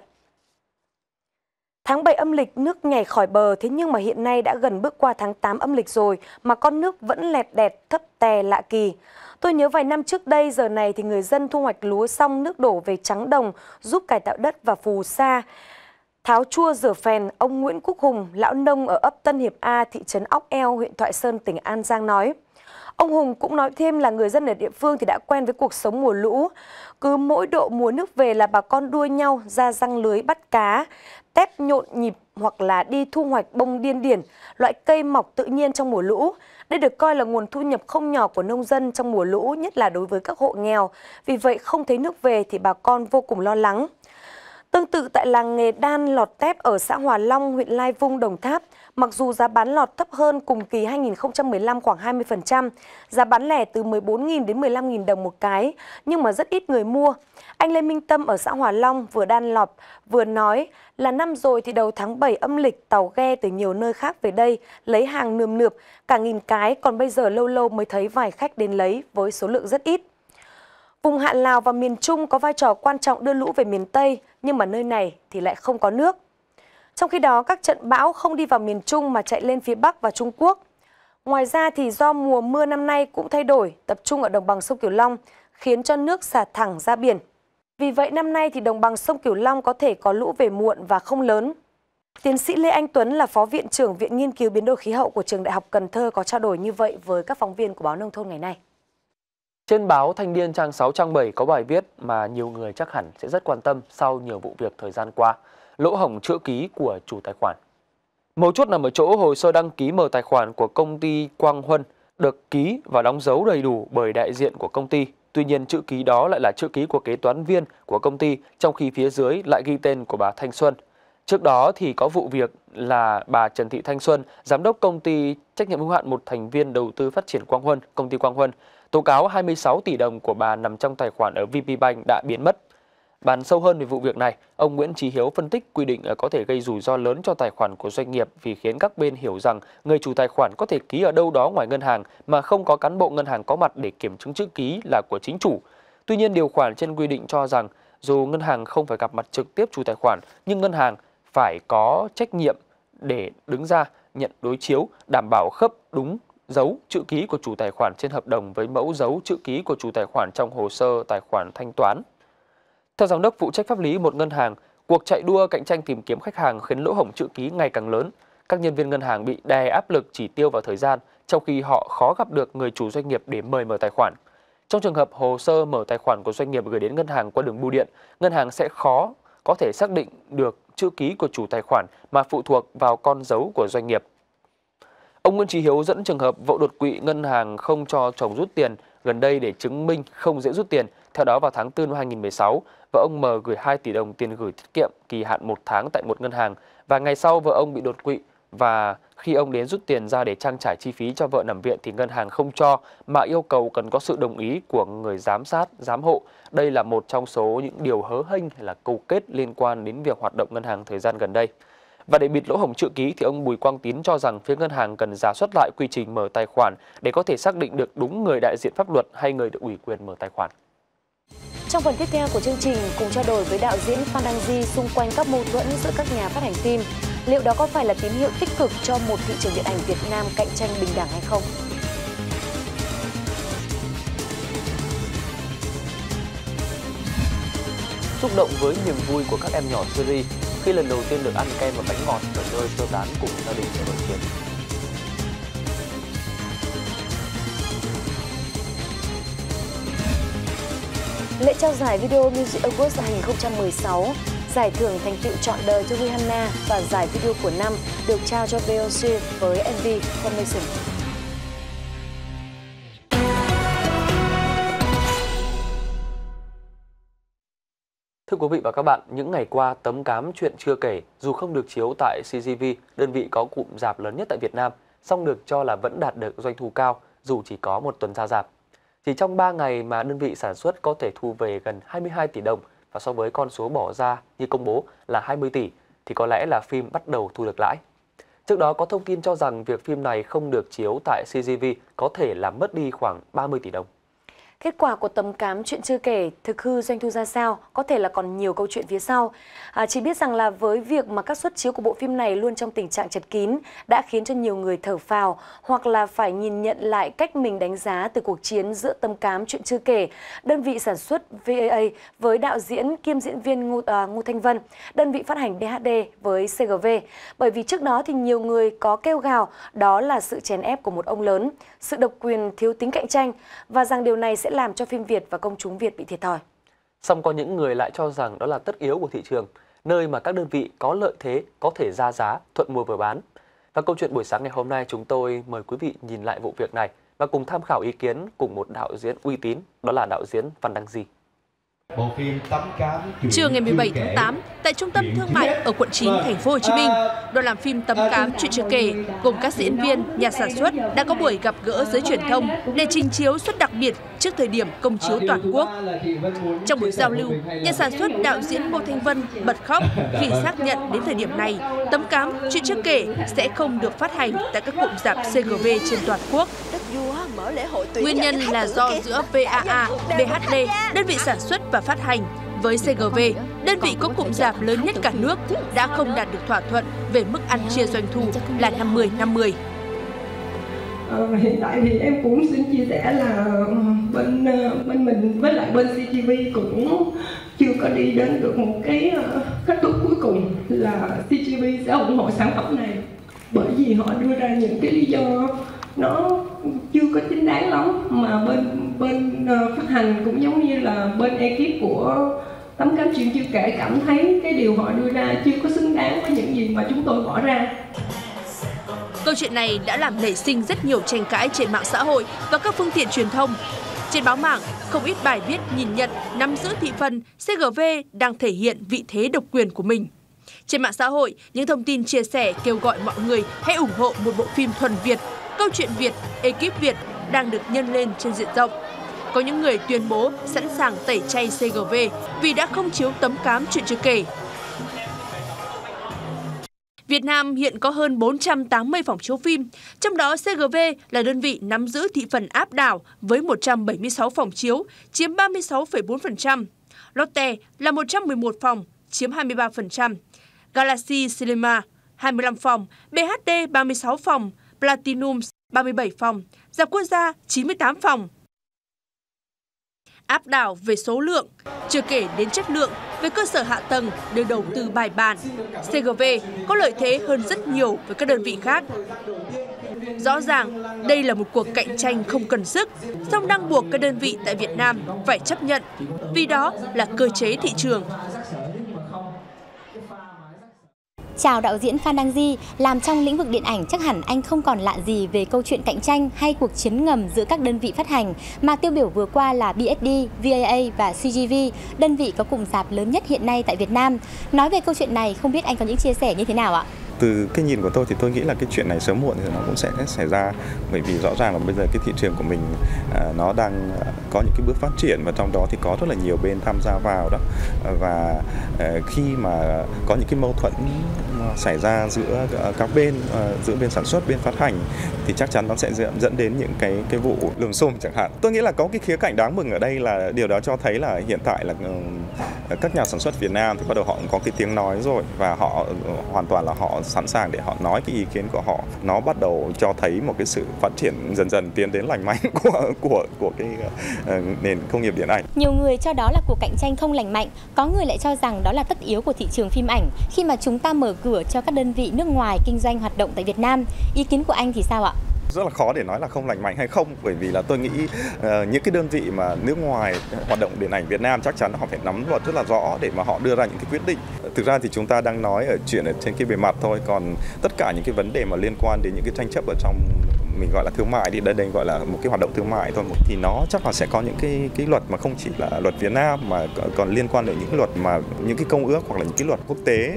[SPEAKER 2] Tháng bảy âm lịch nước nhảy khỏi bờ, thế nhưng mà hiện nay đã gần bước qua tháng tám âm lịch rồi mà con nước vẫn lẹt đẹt, thấp tè lạ kỳ. Tôi nhớ vài năm trước đây, giờ này thì người dân thu hoạch lúa xong nước đổ về trắng đồng, giúp cải tạo đất và phù sa, tháo chua rửa phèn. Ông Nguyễn Quốc Hùng, lão nông ở ấp Tân Hiệp A, thị trấn Óc Eo, huyện Thoại Sơn, tỉnh An Giang nói. Ông Hùng cũng nói thêm là người dân ở địa phương thì đã quen với cuộc sống mùa lũ. Cứ mỗi độ mùa nước về là bà con đua nhau ra giăng lưới bắt cá, tép nhộn nhịp hoặc là đi thu hoạch bông điên điển, loại cây mọc tự nhiên trong mùa lũ. Đây được coi là nguồn thu nhập không nhỏ của nông dân trong mùa lũ, nhất là đối với các hộ nghèo. Vì vậy không thấy nước về thì bà con vô cùng lo lắng. Tương tự tại làng nghề đan lọt tép ở xã Hòa Long, huyện Lai Vung, Đồng Tháp, mặc dù giá bán lọt thấp hơn cùng kỳ hai nghìn không trăm mười lăm khoảng hai mươi phần trăm, giá bán lẻ từ mười bốn nghìn đến mười lăm nghìn đồng một cái, nhưng mà rất ít người mua. Anh Lê Minh Tâm ở xã Hòa Long vừa đan lọt vừa nói là năm rồi thì đầu tháng bảy âm lịch tàu ghe từ nhiều nơi khác về đây lấy hàng nườm nượp cả nghìn cái, còn bây giờ lâu lâu mới thấy vài khách đến lấy với số lượng rất ít. Vùng hạn Lào và miền Trung có vai trò quan trọng đưa lũ về miền Tây, nhưng mà nơi này thì lại không có nước. Trong khi đó, các trận bão không đi vào miền Trung mà chạy lên phía Bắc và Trung Quốc. Ngoài ra thì do mùa mưa năm nay cũng thay đổi, tập trung ở đồng bằng sông Cửu Long, khiến cho nước xả thẳng ra biển. Vì vậy năm nay thì đồng bằng sông Cửu Long có thể có lũ về muộn và không lớn. Tiến sĩ Lê Anh Tuấn là Phó Viện trưởng Viện Nghiên cứu Biến đổi Khí hậu của Trường Đại học Cần Thơ có trao đổi như vậy với các phóng viên của báo Nông thôn ngày nay.
[SPEAKER 1] Trên báo Thanh niên trang sáu trang bảy có bài viết mà nhiều người chắc hẳn sẽ rất quan tâm sau nhiều vụ việc thời gian qua, lỗ hổng chữ ký của chủ tài khoản. Mấu chốt nằm ở chỗ hồ sơ đăng ký mở tài khoản của công ty Quang Huân được ký và đóng dấu đầy đủ bởi đại diện của công ty. Tuy nhiên chữ ký đó lại là chữ ký của kế toán viên của công ty, trong khi phía dưới lại ghi tên của bà Thanh Xuân. Trước đó thì có vụ việc là bà Trần Thị Thanh Xuân, giám đốc công ty trách nhiệm hữu hạn một thành viên đầu tư phát triển Quang Huân, công ty Quang Huân, tố cáo hai mươi sáu tỷ đồng của bà nằm trong tài khoản ở vê pê Bank đã biến mất. Bàn sâu hơn về vụ việc này, ông Nguyễn Chí Hiếu phân tích quy định có thể gây rủi ro lớn cho tài khoản của doanh nghiệp vì khiến các bên hiểu rằng người chủ tài khoản có thể ký ở đâu đó ngoài ngân hàng mà không có cán bộ ngân hàng có mặt để kiểm chứng chữ ký là của chính chủ. Tuy nhiên, điều khoản trên quy định cho rằng dù ngân hàng không phải gặp mặt trực tiếp chủ tài khoản, nhưng ngân hàng phải có trách nhiệm để đứng ra nhận đối chiếu, đảm bảo khớp đúng dấu chữ ký của chủ tài khoản trên hợp đồng với mẫu dấu chữ ký của chủ tài khoản trong hồ sơ tài khoản thanh toán. Theo giám đốc phụ trách pháp lý một ngân hàng, cuộc chạy đua cạnh tranh tìm kiếm khách hàng khiến lỗ hổng chữ ký ngày càng lớn. Các nhân viên ngân hàng bị đè áp lực chỉ tiêu vào thời gian, trong khi họ khó gặp được người chủ doanh nghiệp để mời mở tài khoản. Trong trường hợp hồ sơ mở tài khoản của doanh nghiệp gửi đến ngân hàng qua đường bưu điện, ngân hàng sẽ khó có thể xác định được chữ ký của chủ tài khoản mà phụ thuộc vào con dấu của doanh nghiệp. Ông Nguyễn Chí Hiếu dẫn trường hợp vợ đột quỵ ngân hàng không cho chồng rút tiền gần đây để chứng minh không dễ rút tiền. Theo đó, vào tháng tư năm hai nghìn không trăm mười sáu, vợ ông M gửi hai tỷ đồng tiền gửi tiết kiệm kỳ hạn một tháng tại một ngân hàng. Và ngày sau, vợ ông bị đột quỵ và khi ông đến rút tiền ra để trang trải chi phí cho vợ nằm viện thì ngân hàng không cho mà yêu cầu cần có sự đồng ý của người giám sát, giám hộ. Đây là một trong số những điều hớ hênh hay là câu kết liên quan đến việc hoạt động ngân hàng thời gian gần đây. Và để bịt lỗ hổng chữ ký thì ông Bùi Quang Tín cho rằng phía ngân hàng cần rà soát lại quy trình mở tài khoản để có thể xác định được đúng người đại diện pháp luật hay người được ủy quyền mở tài khoản.
[SPEAKER 2] Trong phần tiếp theo của chương trình, cùng trao đổi với đạo diễn Phan Đăng Di xung quanh các mâu thuẫn giữa các nhà phát hành phim, liệu đó có phải là tín hiệu tích cực cho một thị trường điện ảnh Việt Nam cạnh tranh bình đẳng hay không?
[SPEAKER 1] Xúc động với niềm vui của các em nhỏ Syria khi lần đầu tiên được ăn kem và bánh ngọt ở nơi sơ tán cùng gia đình ở nội chiến.
[SPEAKER 2] Lễ trao giải Video Music Awards hai nghìn không trăm mười sáu, giải thưởng thành tựu trọn đời cho Rihanna và giải video của năm được trao cho Beyoncé với em vê Formation.
[SPEAKER 1] Thưa quý vị và các bạn, những ngày qua, Tấm Cám Chuyện Chưa Kể dù không được chiếu tại xê giê vê, đơn vị có cụm rạp lớn nhất tại Việt Nam, song được cho là vẫn đạt được doanh thu cao dù chỉ có một tuần ra rạp. Chỉ trong ba ngày mà đơn vị sản xuất có thể thu về gần hai mươi hai tỷ đồng, và so với con số bỏ ra như công bố là hai mươi tỷ thì có lẽ là phim bắt đầu thu được lãi. Trước đó có thông tin cho rằng việc phim này không được chiếu tại xê giê vê có thể làm mất đi khoảng ba mươi tỷ đồng.
[SPEAKER 2] Kết quả của Tấm Cám Chuyện Chưa Kể thực hư doanh thu ra sao, có thể là còn nhiều câu chuyện phía sau. À, chỉ biết rằng là với việc mà các suất chiếu của bộ phim này luôn trong tình trạng chật kín đã khiến cho nhiều người thở phào hoặc là phải nhìn nhận lại cách mình đánh giá từ cuộc chiến giữa Tấm Cám Chuyện Chưa Kể, đơn vị sản xuất vê a a với đạo diễn kiêm diễn viên Ngô, à, Ngô Thanh Vân, đơn vị phát hành đê hát đê với xê giê vê. Bởi vì trước đó thì nhiều người có kêu gào đó là sự chèn ép của một ông lớn, sự độc quyền thiếu tính cạnh tranh và rằng điều này sẽ làm cho phim Việt và công chúng Việt bị thiệt thòi.
[SPEAKER 1] Song có những người lại cho rằng đó là tất yếu của thị trường, nơi mà các đơn vị có lợi thế có thể ra giá, thuận mua vừa bán. Và câu chuyện buổi sáng ngày hôm nay chúng tôi mời quý vị nhìn lại vụ việc này và cùng tham khảo ý kiến cùng một đạo diễn uy tín, đó là đạo diễn Phan Đăng Di.
[SPEAKER 10] Trưa ngày mười bảy tháng tám, tại trung tâm thương mại ở quận chín, thành phố Hồ Chí Minh, đoàn làm phim Tấm Cám Chuyện Chưa Kể gồm các diễn viên, nhà sản xuất đã có buổi gặp gỡ giới truyền thông để trình chiếu suất đặc biệt trước thời điểm công chiếu toàn quốc. Trong buổi giao lưu, nhà sản xuất đạo diễn Ngô Thanh Vân bật khóc khi xác nhận đến thời điểm này, Tấm Cám Chuyện Chưa Kể sẽ không được phát hành tại các cụm rạp xê giê vê trên toàn quốc. Nguyên nhân là do giữa vê a a, bê hát đê, đơn vị sản xuất và phát hành, với xê giê vê, đơn vị có cụm rạp lớn nhất cả nước, đã không đạt được thỏa thuận về mức ăn chia doanh thu là năm mươi năm mươi.
[SPEAKER 16] À, hiện tại thì em cũng xin chia sẻ là bên bên mình với lại bên xê giê vê cũng chưa có đi đến được một cái kết thúc cuối cùng là xê giê vê sẽ ủng hộ sản phẩm này, bởi vì họ đưa ra những cái lý do nó chưa có chính đáng lắm, mà bên bên phát hành cũng giống như là bên ekip của Tấm Cám Chuyện Chưa Kể cảm thấy cái điều họ đưa ra chưa có xứng đáng với những gì mà chúng tôi bỏ ra.
[SPEAKER 10] Câu chuyện này đã làm nảy sinh rất nhiều tranh cãi trên mạng xã hội và các phương tiện truyền thông. Trên báo mạng, không ít bài viết nhìn nhận nắm giữ thị phần xê giê vê đang thể hiện vị thế độc quyền của mình. Trên mạng xã hội, những thông tin chia sẻ kêu gọi mọi người hãy ủng hộ một bộ phim thuần Việt, câu chuyện Việt, ekip Việt đang được nhân lên trên diện rộng. Có những người tuyên bố sẵn sàng tẩy chay xê giê vê vì đã không chiếu Tấm Cám Chuyện Chưa Kể. Việt Nam hiện có hơn bốn trăm tám mươi phòng chiếu phim, trong đó xê giê vê là đơn vị nắm giữ thị phần áp đảo với một trăm bảy mươi sáu phòng chiếu, chiếm ba mươi sáu phẩy bốn phần trăm. Lotte là một trăm mười một phòng, chiếm hai mươi ba phần trăm. Galaxy Cinema hai mươi lăm phòng, bê hát đê ba mươi sáu phòng, Platinum ba mươi bảy phòng, Rạp Quốc gia chín mươi tám phòng. Áp đảo về số lượng, chưa kể đến chất lượng, về cơ sở hạ tầng được đầu tư bài bản, xê giê vê có lợi thế hơn rất nhiều với các đơn vị khác. Rõ ràng, đây là một cuộc cạnh tranh không cần sức, song đang buộc các đơn vị tại Việt Nam phải chấp nhận, vì đó là cơ chế thị trường.
[SPEAKER 17] Chào đạo diễn Phan Đăng Di, làm trong lĩnh vực điện ảnh chắc hẳn anh không còn lạ gì về câu chuyện cạnh tranh hay cuộc chiến ngầm giữa các đơn vị phát hành mà tiêu biểu vừa qua là bê ét đê, vê a a và xê giê vê, đơn vị có cụm rạp lớn nhất hiện nay tại Việt Nam. Nói về câu chuyện này, không biết anh có những chia sẻ như thế nào ạ?
[SPEAKER 18] Từ cái nhìn của tôi thì tôi nghĩ là cái chuyện này sớm muộn thì nó cũng sẽ xảy ra, bởi vì rõ ràng là bây giờ cái thị trường của mình à, nó đang có những cái bước phát triển và trong đó thì có rất là nhiều bên tham gia vào đó, và à, khi mà có những cái mâu thuẫn xảy ra giữa các bên, à, giữa bên sản xuất, bên phát hành thì chắc chắn nó sẽ dẫn đến những cái cái vụ lùm xùm chẳng hạn. Tôi nghĩ là có cái khía cạnh đáng mừng ở đây là điều đó cho thấy là hiện tại là uh, các nhà sản xuất Việt Nam thì bắt đầu họ cũng có cái tiếng nói rồi, và họ uh, hoàn toàn là họ sẵn sàng để họ nói cái ý kiến của họ. Nó bắt đầu cho thấy một cái sự phát triển dần dần tiến đến lành mạnh của của của cái uh, nền công nghiệp điện ảnh.
[SPEAKER 17] Nhiều người cho đó là cuộc cạnh tranh không lành mạnh, có người lại cho rằng đó là tất yếu của thị trường phim ảnh khi mà chúng ta mở cửa cho các đơn vị nước ngoài kinh doanh hoạt động tại Việt Nam. Ý kiến của anh thì sao ạ?
[SPEAKER 18] Rất là khó để nói là không lành mạnh hay không, bởi vì là tôi nghĩ uh, những cái đơn vị mà nước ngoài hoạt động điện ảnh Việt Nam chắc chắn họ phải nắm luật rất là rõ để mà họ đưa ra những cái quyết định. Thực ra thì chúng ta đang nói ở chuyện ở trên cái bề mặt thôi, còn tất cả những cái vấn đề mà liên quan đến những cái tranh chấp ở trong mình gọi là thương mại đi, đây đây gọi là một cái hoạt động thương mại thôi, thì nó chắc là sẽ có những cái cái luật mà không chỉ là luật Việt Nam mà còn liên quan đến những cái luật mà những cái công ước hoặc là những cái luật quốc tế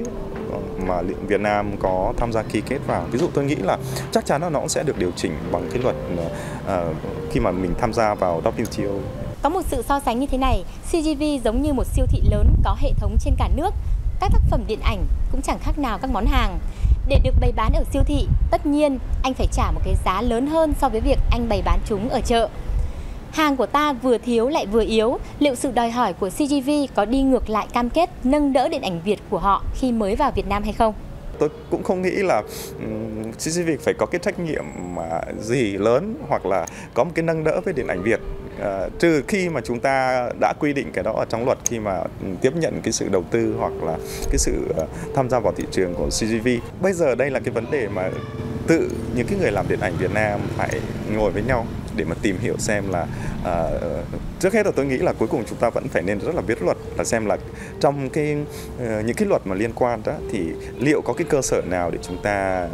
[SPEAKER 18] mà Việt Nam có tham gia ký kết vào. Ví dụ tôi nghĩ là chắc chắn là nó cũng sẽ được điều chỉnh bằng cái luật uh, khi mà mình tham gia vào vê kép tê ô.
[SPEAKER 17] Có một sự so sánh như thế này, xê giê vê giống như một siêu thị lớn có hệ thống trên cả nước. Các tác phẩm điện ảnh cũng chẳng khác nào các món hàng. Để được bày bán ở siêu thị, tất nhiên anh phải trả một cái giá lớn hơn so với việc anh bày bán chúng ở chợ. Hàng của ta vừa thiếu lại vừa yếu, liệu sự đòi hỏi của xê giê vê có đi ngược lại cam kết nâng đỡ điện ảnh Việt của họ khi mới vào Việt Nam hay không?
[SPEAKER 18] Tôi cũng không nghĩ là um, xê giê vê phải có cái trách nhiệm mà gì lớn hoặc là có một cái nâng đỡ với điện ảnh Việt. Uh, trừ khi mà chúng ta đã quy định cái đó ở trong luật khi mà tiếp nhận cái sự đầu tư hoặc là cái sự uh, tham gia vào thị trường của xê giê vê. Bây giờ đây là cái vấn đề mà tự những cái người làm điện ảnh Việt Nam phải ngồi với nhau để mà tìm hiểu xem là uh, trước hết là tôi nghĩ là cuối cùng chúng ta vẫn phải nên rất là viết luật, là xem là trong cái uh, những cái luật mà liên quan đó thì liệu có cái cơ sở nào để chúng ta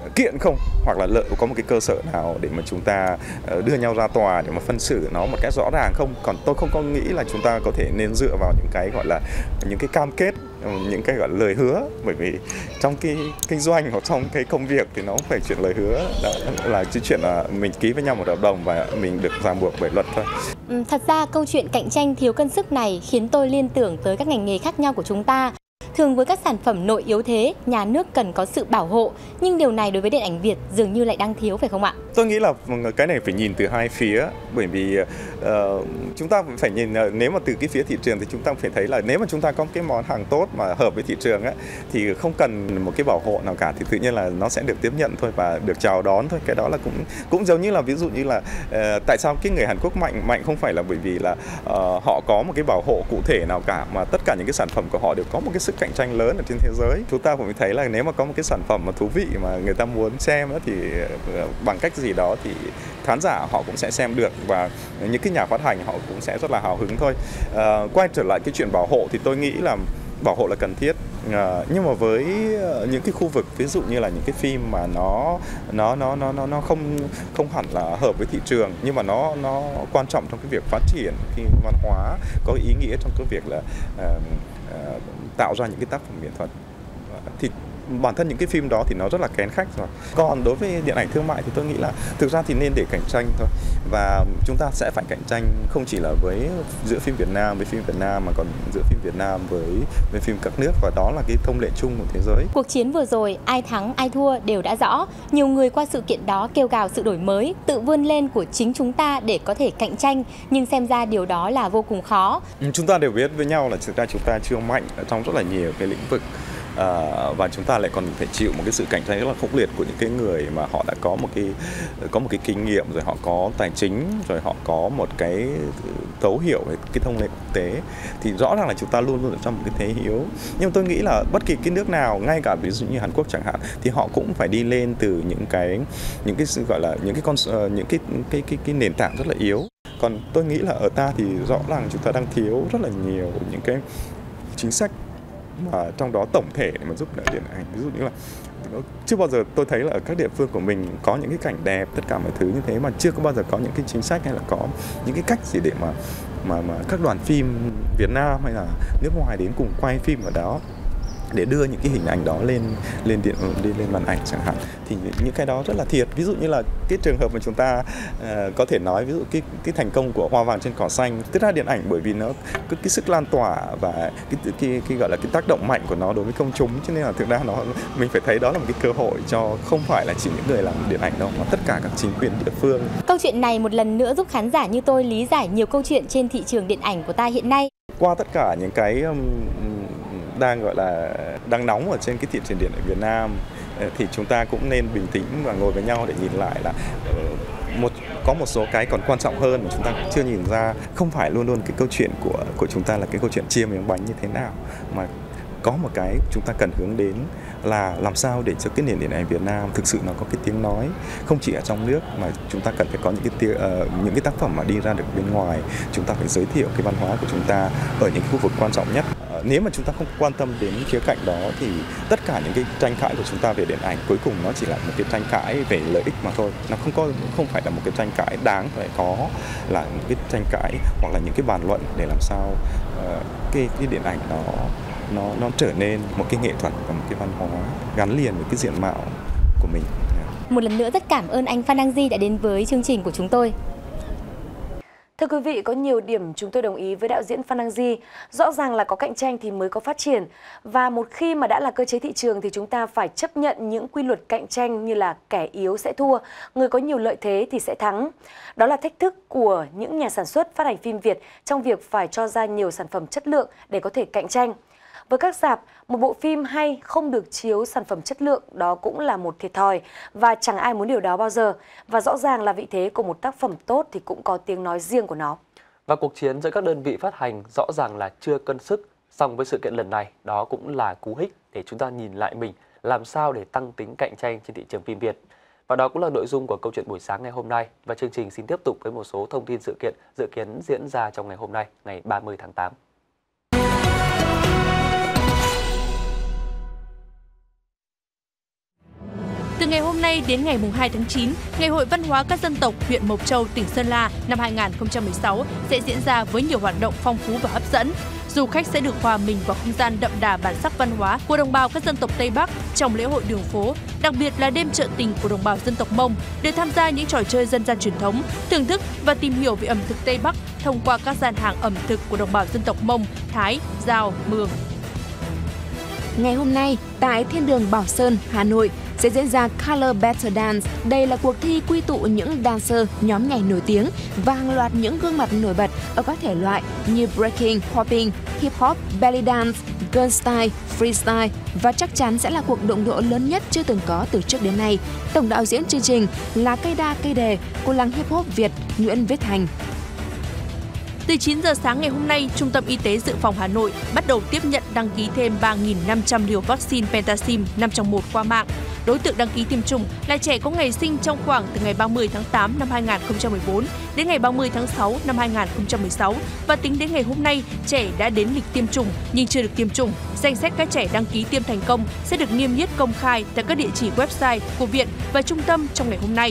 [SPEAKER 18] kiện không, hoặc là lợi có một cái cơ sở nào để mà chúng ta đưa nhau ra tòa để mà phân xử nó một cách rõ ràng không. Còn tôi không có nghĩ là chúng ta có thể nên dựa vào những cái gọi là những cái cam kết, những cái gọi là lời hứa, bởi vì trong cái kinh doanh hoặc trong cái công việc thì nó không phải chuyện lời hứa, đó là cái chuyện là mình ký với nhau một hợp đồng và mình được ràng buộc bởi luật thôi.
[SPEAKER 17] Thật ra câu chuyện cạnh tranh thiếu cân sức này khiến tôi liên tưởng tới các ngành nghề khác nhau của chúng ta. Thường với các sản phẩm nội yếu thế, nhà nước cần có sự bảo hộ, nhưng điều này đối với điện ảnh Việt dường như lại đang thiếu, phải không ạ?
[SPEAKER 18] Tôi nghĩ là cái này phải nhìn từ hai phía, bởi vì uh, chúng ta phải nhìn, nếu mà từ cái phía thị trường thì chúng ta phải thấy là nếu mà chúng ta có cái món hàng tốt mà hợp với thị trường ấy, thì không cần một cái bảo hộ nào cả, thì tự nhiên là nó sẽ được tiếp nhận thôi và được chào đón thôi. Cái đó là cũng cũng giống như là ví dụ như là uh, tại sao cái người Hàn Quốc mạnh mạnh không phải là bởi vì là uh, họ có một cái bảo hộ cụ thể nào cả, mà tất cả những cái sản phẩm của họ đều có một cái sức cạnh tranh lớn ở trên thế giới. Chúng ta cũng thấy là nếu mà có một cái sản phẩm mà thú vị mà người ta muốn xem đó, thì bằng cách gì đó thì khán giả họ cũng sẽ xem được, và những cái nhà phát hành họ cũng sẽ rất là hào hứng thôi. À, quay trở lại cái chuyện bảo hộ thì tôi nghĩ là bảo hộ là cần thiết, à, nhưng mà với những cái khu vực ví dụ như là những cái phim mà nó nó nó nó nó nó không không hẳn là hợp với thị trường, nhưng mà nó nó quan trọng trong cái việc phát triển phim văn hóa, có ý nghĩa trong cái việc là à, à, tạo ra những cái tác phẩm nghệ thuật, thì bản thân những cái phim đó thì nó rất là kén khách rồi. Còn đối với điện ảnh thương mại thì tôi nghĩ là thực ra thì nên để cạnh tranh thôi, và chúng ta sẽ phải cạnh tranh không chỉ là với giữa phim Việt Nam với phim Việt Nam mà còn giữa phim Việt Nam với với phim các nước, và đó là cái thông lệ chung của thế giới.
[SPEAKER 17] Cuộc chiến vừa rồi ai thắng ai thua đều đã rõ. Nhiều người qua sự kiện đó kêu gào sự đổi mới, tự vươn lên của chính chúng ta để có thể cạnh tranh, nhưng xem ra điều đó là vô cùng khó.
[SPEAKER 18] Chúng ta đều biết với nhau là thực ra chúng ta chưa mạnh ở trong rất là nhiều cái lĩnh vực. À, và chúng ta lại còn phải chịu một cái sự cạnh tranh rất là khốc liệt của những cái người mà họ đã có một cái có một cái kinh nghiệm, rồi họ có tài chính, rồi họ có một cái thấu hiểu về cái thông lệ quốc tế, thì rõ ràng là chúng ta luôn luôn ở trong một cái thế yếu. Nhưng tôi nghĩ là bất kỳ cái nước nào, ngay cả ví dụ như Hàn Quốc chẳng hạn, thì họ cũng phải đi lên từ những cái những cái gọi là những cái con những cái cái cái cái nền tảng rất là yếu. Còn tôi nghĩ là ở ta thì rõ ràng chúng ta đang thiếu rất là nhiều những cái chính sách mà trong đó tổng thể để mà giúp đỡ điện ảnh. Ví dụ như là chưa bao giờ tôi thấy là ở các địa phương của mình có những cái cảnh đẹp, tất cả mọi thứ như thế, mà chưa có bao giờ có những cái chính sách hay là có những cái cách gì để mà mà mà các đoàn phim Việt Nam hay là nước ngoài đến cùng quay phim ở đó để đưa những cái hình ảnh đó lên lên điện lên lên màn ảnh chẳng hạn, thì những cái đó rất là thiệt. Ví dụ như là cái trường hợp mà chúng ta uh, có thể nói ví dụ cái cái thành công của Hoa vàng trên cỏ xanh, tức là điện ảnh bởi vì nó có cái sức lan tỏa và cái, cái cái cái gọi là cái tác động mạnh của nó đối với công chúng, cho nên là thực ra nó mình phải thấy đó là một cái cơ hội cho không phải là chỉ những người làm điện ảnh đâu, mà tất cả các chính quyền địa phương.
[SPEAKER 17] Câu chuyện này một lần nữa giúp khán giả như tôi lý giải nhiều câu chuyện trên thị trường điện ảnh của ta hiện nay.
[SPEAKER 18] Qua tất cả những cái um, đang gọi là đang nóng ở trên cái thị trường điện ảnh Việt Nam, thì chúng ta cũng nên bình tĩnh và ngồi với nhau để nhìn lại là một có một số cái còn quan trọng hơn mà chúng ta cũng chưa nhìn ra. Không phải luôn luôn cái câu chuyện của của chúng ta là cái câu chuyện chia miếng bánh như thế nào, mà có một cái chúng ta cần hướng đến là làm sao để cho cái nền điện ảnh Việt Nam thực sự nó có cái tiếng nói, không chỉ ở trong nước mà chúng ta cần phải có những cái tiếng, uh, những cái tác phẩm mà đi ra được bên ngoài. Chúng ta phải giới thiệu cái văn hóa của chúng ta ở những khu vực quan trọng nhất. Uh, nếu mà chúng ta không quan tâm đến khía cạnh đó thì tất cả những cái tranh cãi của chúng ta về điện ảnh cuối cùng nó chỉ là một cái tranh cãi về lợi ích mà thôi. Nó không có không phải là một cái tranh cãi đáng phải có, là những cái tranh cãi hoặc là những cái bàn luận để làm sao uh, cái cái điện ảnh nó nó nó trở nên một cái nghệ thuật và một cái văn hóa gắn liền với cái diện mạo của mình.
[SPEAKER 17] Một lần nữa rất cảm ơn anh Phan Đăng Di đã đến với chương trình của chúng tôi.
[SPEAKER 2] Thưa quý vị, có nhiều điểm chúng tôi đồng ý với đạo diễn Phan Đăng Di. Rõ ràng là có cạnh tranh thì mới có phát triển. Và một khi mà đã là cơ chế thị trường thì chúng ta phải chấp nhận những quy luật cạnh tranh như là kẻ yếu sẽ thua, người có nhiều lợi thế thì sẽ thắng. Đó là thách thức của những nhà sản xuất phát hành phim Việt trong việc phải cho ra nhiều sản phẩm chất lượng để có thể cạnh tranh. Với các rạp, một bộ phim hay không được chiếu sản phẩm chất lượng đó cũng là một thiệt thòi và chẳng ai muốn điều đó bao giờ. Và rõ ràng là vị thế của một tác phẩm tốt thì cũng có tiếng nói riêng của nó.
[SPEAKER 1] Và cuộc chiến giữa các đơn vị phát hành rõ ràng là chưa cân sức. Song với sự kiện lần này, đó cũng là cú hích để chúng ta nhìn lại mình làm sao để tăng tính cạnh tranh trên thị trường phim Việt. Và đó cũng là nội dung của câu chuyện buổi sáng ngày hôm nay. Và chương trình xin tiếp tục với một số thông tin sự kiện dự kiến diễn ra trong ngày hôm nay, ngày ba mươi tháng tám.
[SPEAKER 10] Từ ngày hôm nay đến ngày hai tháng chín, Ngày hội Văn hóa các dân tộc huyện Mộc Châu, tỉnh Sơn La năm hai nghìn không trăm mười sáu sẽ diễn ra với nhiều hoạt động phong phú và hấp dẫn. Du khách sẽ được hòa mình vào không gian đậm đà bản sắc văn hóa của đồng bào các dân tộc Tây Bắc trong lễ hội đường phố, đặc biệt là đêm chợ tình của đồng bào dân tộc Mông, để tham gia những trò chơi dân gian truyền thống, thưởng thức và tìm hiểu về ẩm thực Tây Bắc thông qua các gian hàng ẩm thực của đồng bào dân tộc Mông, Thái, Dao, Mường.
[SPEAKER 15] Ngày hôm nay, tại Thiên đường Bảo Sơn, Hà Nội sẽ diễn ra Color Battle Dance. Đây là cuộc thi quy tụ những dancer, nhóm nhảy nổi tiếng và hàng loạt những gương mặt nổi bật ở các thể loại như breaking, popping, hip hop, belly dance, girl style, freestyle và chắc chắn sẽ là cuộc đụng độ lớn nhất chưa từng có từ trước đến nay. Tổng đạo diễn chương trình là cây đa cây đề của làng hip hop Việt Nguyễn Viết Thành.
[SPEAKER 10] Từ chín giờ sáng ngày hôm nay, Trung tâm Y tế Dự phòng Hà Nội bắt đầu tiếp nhận đăng ký thêm ba nghìn năm trăm liều vaccine Pentaxim năm trong một qua mạng. Đối tượng đăng ký tiêm chủng là trẻ có ngày sinh trong khoảng từ ngày ba mươi tháng tám năm hai nghìn không trăm mười bốn đến ngày ba mươi tháng sáu năm hai nghìn không trăm mười sáu và tính đến ngày hôm nay, trẻ đã đến lịch tiêm chủng nhưng chưa được tiêm chủng. Danh sách các trẻ đăng ký tiêm thành công sẽ được niêm yết công khai tại các địa chỉ website của viện và trung tâm trong ngày hôm nay.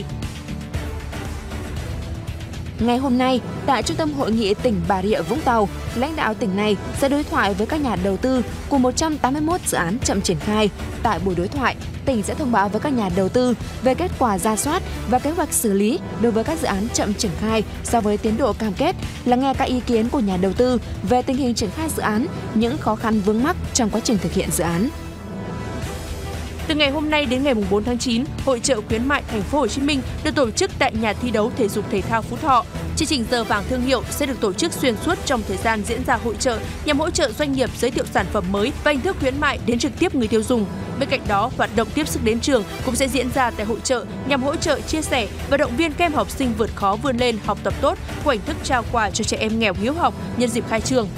[SPEAKER 15] Ngày hôm nay, tại Trung tâm Hội nghị tỉnh Bà Rịa Vũng Tàu, lãnh đạo tỉnh này sẽ đối thoại với các nhà đầu tư của một trăm tám mươi mốt dự án chậm triển khai. Tại buổi đối thoại, tỉnh sẽ thông báo với các nhà đầu tư về kết quả rà soát và kế hoạch xử lý đối với các dự án chậm triển khai so với tiến độ cam kết, lắng nghe các ý kiến của nhà đầu tư về tình hình triển khai dự án, những khó khăn vướng mắc trong quá trình thực hiện dự án.
[SPEAKER 10] Từ ngày hôm nay đến ngày bốn tháng chín, Hội chợ khuyến mại Thành phố Hồ Chí Minh được tổ chức tại nhà thi đấu thể dục thể thao Phú Thọ. Chương trình giờ vàng thương hiệu sẽ được tổ chức xuyên suốt trong thời gian diễn ra hội chợ nhằm hỗ trợ doanh nghiệp giới thiệu sản phẩm mới và hình thức khuyến mại đến trực tiếp người tiêu dùng. Bên cạnh đó, hoạt động tiếp sức đến trường cũng sẽ diễn ra tại hội chợ nhằm hỗ trợ, chia sẻ và động viên các em học sinh vượt khó vươn lên, học tập tốt qua hình thức trao quà cho trẻ em nghèo hiếu học nhân dịp khai trường.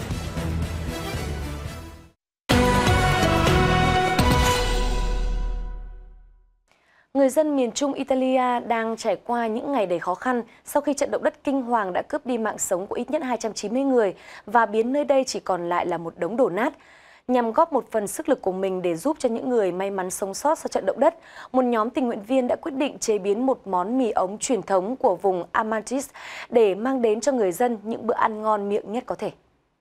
[SPEAKER 2] Người dân miền Trung Italia đang trải qua những ngày đầy khó khăn sau khi trận động đất kinh hoàng đã cướp đi mạng sống của ít nhất hai trăm chín mươi người và biến nơi đây chỉ còn lại là một đống đổ nát. Nhằm góp một phần sức lực của mình để giúp cho những người may mắn sống sót sau trận động đất, một nhóm tình nguyện viên đã quyết định chế biến một món mì ống truyền thống của vùng Amantis để mang đến cho người dân những bữa ăn ngon miệng nhất có thể.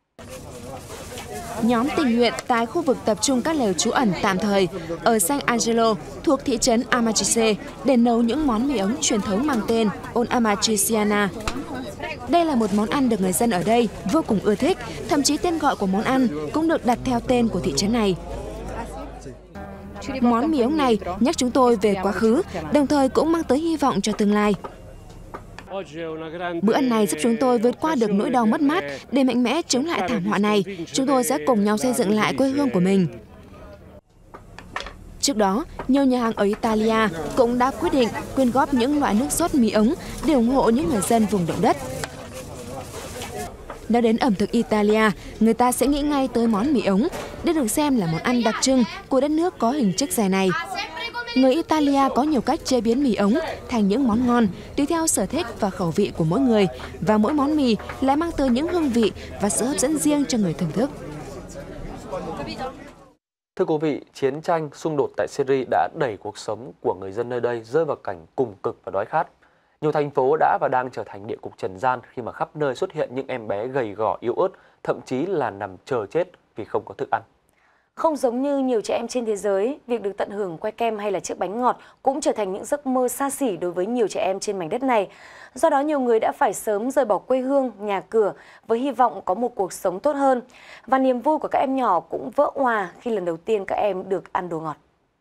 [SPEAKER 15] Nhóm tình nguyện tại khu vực tập trung các lều trú ẩn tạm thời ở San Angelo thuộc thị trấn Amatrice để nấu những món mì ống truyền thống mang tên On Amatriciana. Đây là một món ăn được người dân ở đây vô cùng ưa thích, thậm chí tên gọi của món ăn cũng được đặt theo tên của thị trấn này. Món mì ống này nhắc chúng tôi về quá khứ, đồng thời cũng mang tới hy vọng cho tương lai. Bữa ăn này giúp chúng tôi vượt qua được nỗi đau mất mát để mạnh mẽ chống lại thảm họa này. Chúng tôi sẽ cùng nhau xây dựng lại quê hương của mình. Trước đó, nhiều nhà hàng ở Italia cũng đã quyết định quyên góp những loại nước sốt mì ống để ủng hộ những người dân vùng động đất. Nói đến ẩm thực Italia, người ta sẽ nghĩ ngay tới món mì ống. Đây được xem là món ăn đặc trưng của đất nước có hình chữ dài này. Người Italia có nhiều cách chế biến mì ống thành những món ngon, tùy theo sở thích và khẩu vị của mỗi người, và mỗi món mì lại mang tới những hương vị và sự hấp dẫn riêng cho người thưởng thức.
[SPEAKER 1] Thưa quý vị, chiến tranh, xung đột tại Syria đã đẩy cuộc sống của người dân nơi đây rơi vào cảnh cùng cực và đói khát. Nhiều thành phố đã và đang trở thành địa ngục trần gian khi mà khắp nơi xuất hiện những em bé gầy gò yếu ớt, thậm chí là nằm chờ chết vì không có thức ăn.
[SPEAKER 2] Không giống như nhiều trẻ em trên thế giới, việc được tận hưởng que kem hay là chiếc bánh ngọt cũng trở thành những giấc mơ xa xỉ đối với nhiều trẻ em trên mảnh đất này. Do đó nhiều người đã phải sớm rời bỏ quê hương, nhà cửa với hy vọng có một cuộc sống tốt hơn. Và niềm vui của các em nhỏ cũng vỡ òa khi lần đầu tiên các em được ăn đồ ngọt.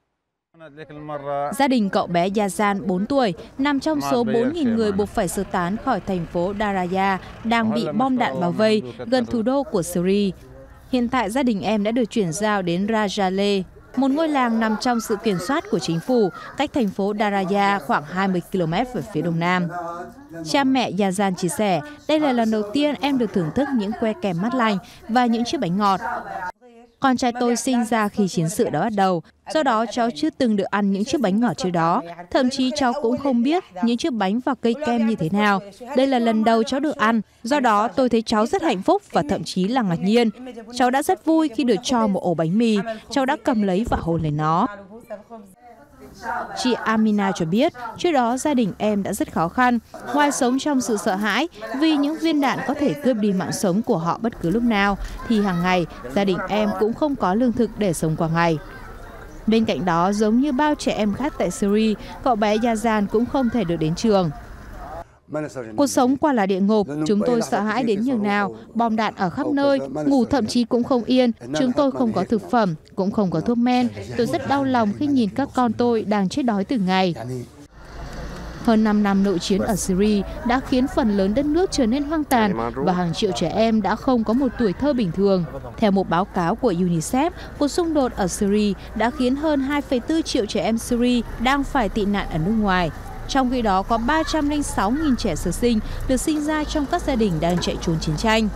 [SPEAKER 19] Gia đình cậu bé Yazan bốn tuổi, nằm trong số bốn nghìn người buộc phải sơ tán khỏi thành phố Daraya đang bị bom đạn bao vây gần thủ đô của Syria. Hiện tại gia đình em đã được chuyển giao đến Rajale, một ngôi làng nằm trong sự kiểm soát của chính phủ, cách thành phố Daraya khoảng hai mươi ki lô mét về phía đông nam. Cha mẹ Yazan chia sẻ, đây là lần đầu tiên em được thưởng thức những que kèm mát lành và những chiếc bánh ngọt. Con trai tôi sinh ra khi chiến sự đã bắt đầu, do đó cháu chưa từng được ăn những chiếc bánh ngọt trước đó. Thậm chí cháu cũng không biết những chiếc bánh và cây kem như thế nào. Đây là lần đầu cháu được ăn, do đó tôi thấy cháu rất hạnh phúc và thậm chí là ngạc nhiên. Cháu đã rất vui khi được cho một ổ bánh mì, cháu đã cầm lấy và hôn lên nó. Chị Amina cho biết, trước đó gia đình em đã rất khó khăn, ngoài sống trong sự sợ hãi vì những viên đạn có thể cướp đi mạng sống của họ bất cứ lúc nào, thì hàng ngày gia đình em cũng không có lương thực để sống qua ngày. Bên cạnh đó, giống như bao trẻ em khác tại Syria, cậu bé Yazan cũng không thể được đến trường. Cuộc sống quả là địa ngục, chúng tôi sợ hãi đến nhường nào, bom đạn ở khắp nơi, ngủ thậm chí cũng không yên, chúng tôi không có thực phẩm, cũng không có thuốc men. Tôi rất đau lòng khi nhìn các con tôi đang chết đói từng ngày. Hơn năm năm nội chiến ở Syria đã khiến phần lớn đất nước trở nên hoang tàn và hàng triệu trẻ em đã không có một tuổi thơ bình thường. Theo một báo cáo của UNICEF, cuộc xung đột ở Syria đã khiến hơn hai phẩy bốn triệu trẻ em Syria đang phải tị nạn ở nước ngoài. Trong khi đó, có ba trăm lẻ sáu nghìn trẻ sơ sinh được sinh ra trong các gia đình đang chạy trốn chiến tranh.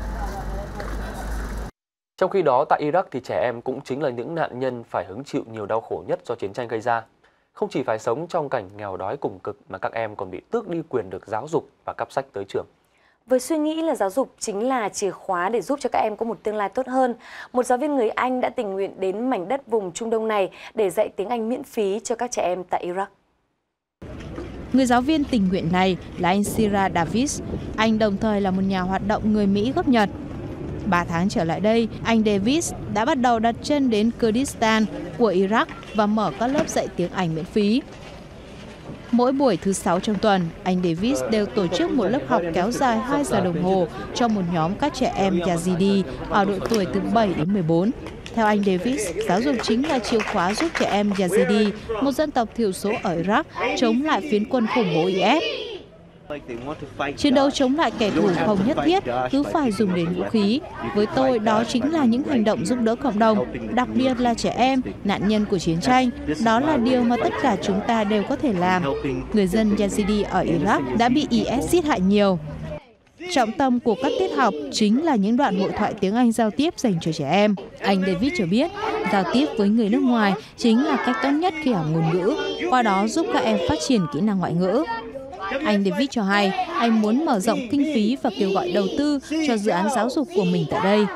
[SPEAKER 1] Trong khi đó, tại Iraq thì trẻ em cũng chính là những nạn nhân phải hứng chịu nhiều đau khổ nhất do chiến tranh gây ra. Không chỉ phải sống trong cảnh nghèo đói cùng cực mà các em còn bị tước đi quyền được giáo dục và cắp sách tới trường.
[SPEAKER 2] Với suy nghĩ là giáo dục chính là chìa khóa để giúp cho các em có một tương lai tốt hơn, một giáo viên người Anh đã tình nguyện đến mảnh đất vùng Trung Đông này để dạy tiếng Anh miễn phí cho các trẻ em tại Iraq.
[SPEAKER 19] Người giáo viên tình nguyện này là anh Sira Davis. Anh đồng thời là một nhà hoạt động người Mỹ gốc Nhật. Ba tháng trở lại đây, anh Davis đã bắt đầu đặt chân đến Kurdistan của Iraq và mở các lớp dạy tiếng Anh miễn phí. Mỗi buổi thứ sáu trong tuần, anh Davis đều tổ chức một lớp học kéo dài hai giờ đồng hồ cho một nhóm các trẻ em Yazidi ở độ tuổi từ bảy đến mười bốn. Theo anh Davis, giáo dục chính là chìa khóa giúp trẻ em Yazidi, một dân tộc thiểu số ở Iraq, chống lại phiến quân khủng bố I S. Chiến đấu chống lại kẻ thù không nhất thiết cứ phải dùng đến vũ khí. Với tôi, đó chính là những hành động giúp đỡ cộng đồng, đặc biệt là trẻ em, nạn nhân của chiến tranh. Đó là điều mà tất cả chúng ta đều có thể làm. Người dân Yazidi ở Iraq đã bị I S giết hại nhiều. Trọng tâm của các tiết học chính là những đoạn hội thoại tiếng Anh giao tiếp dành cho trẻ em. Anh David cho biết, giao tiếp với người nước ngoài chính là cách tốt nhất khi học ngôn ngữ, qua đó giúp các em phát triển kỹ năng ngoại ngữ. Anh David cho hay, anh muốn mở rộng kinh phí và kêu gọi đầu tư cho dự án giáo dục của mình tại đây.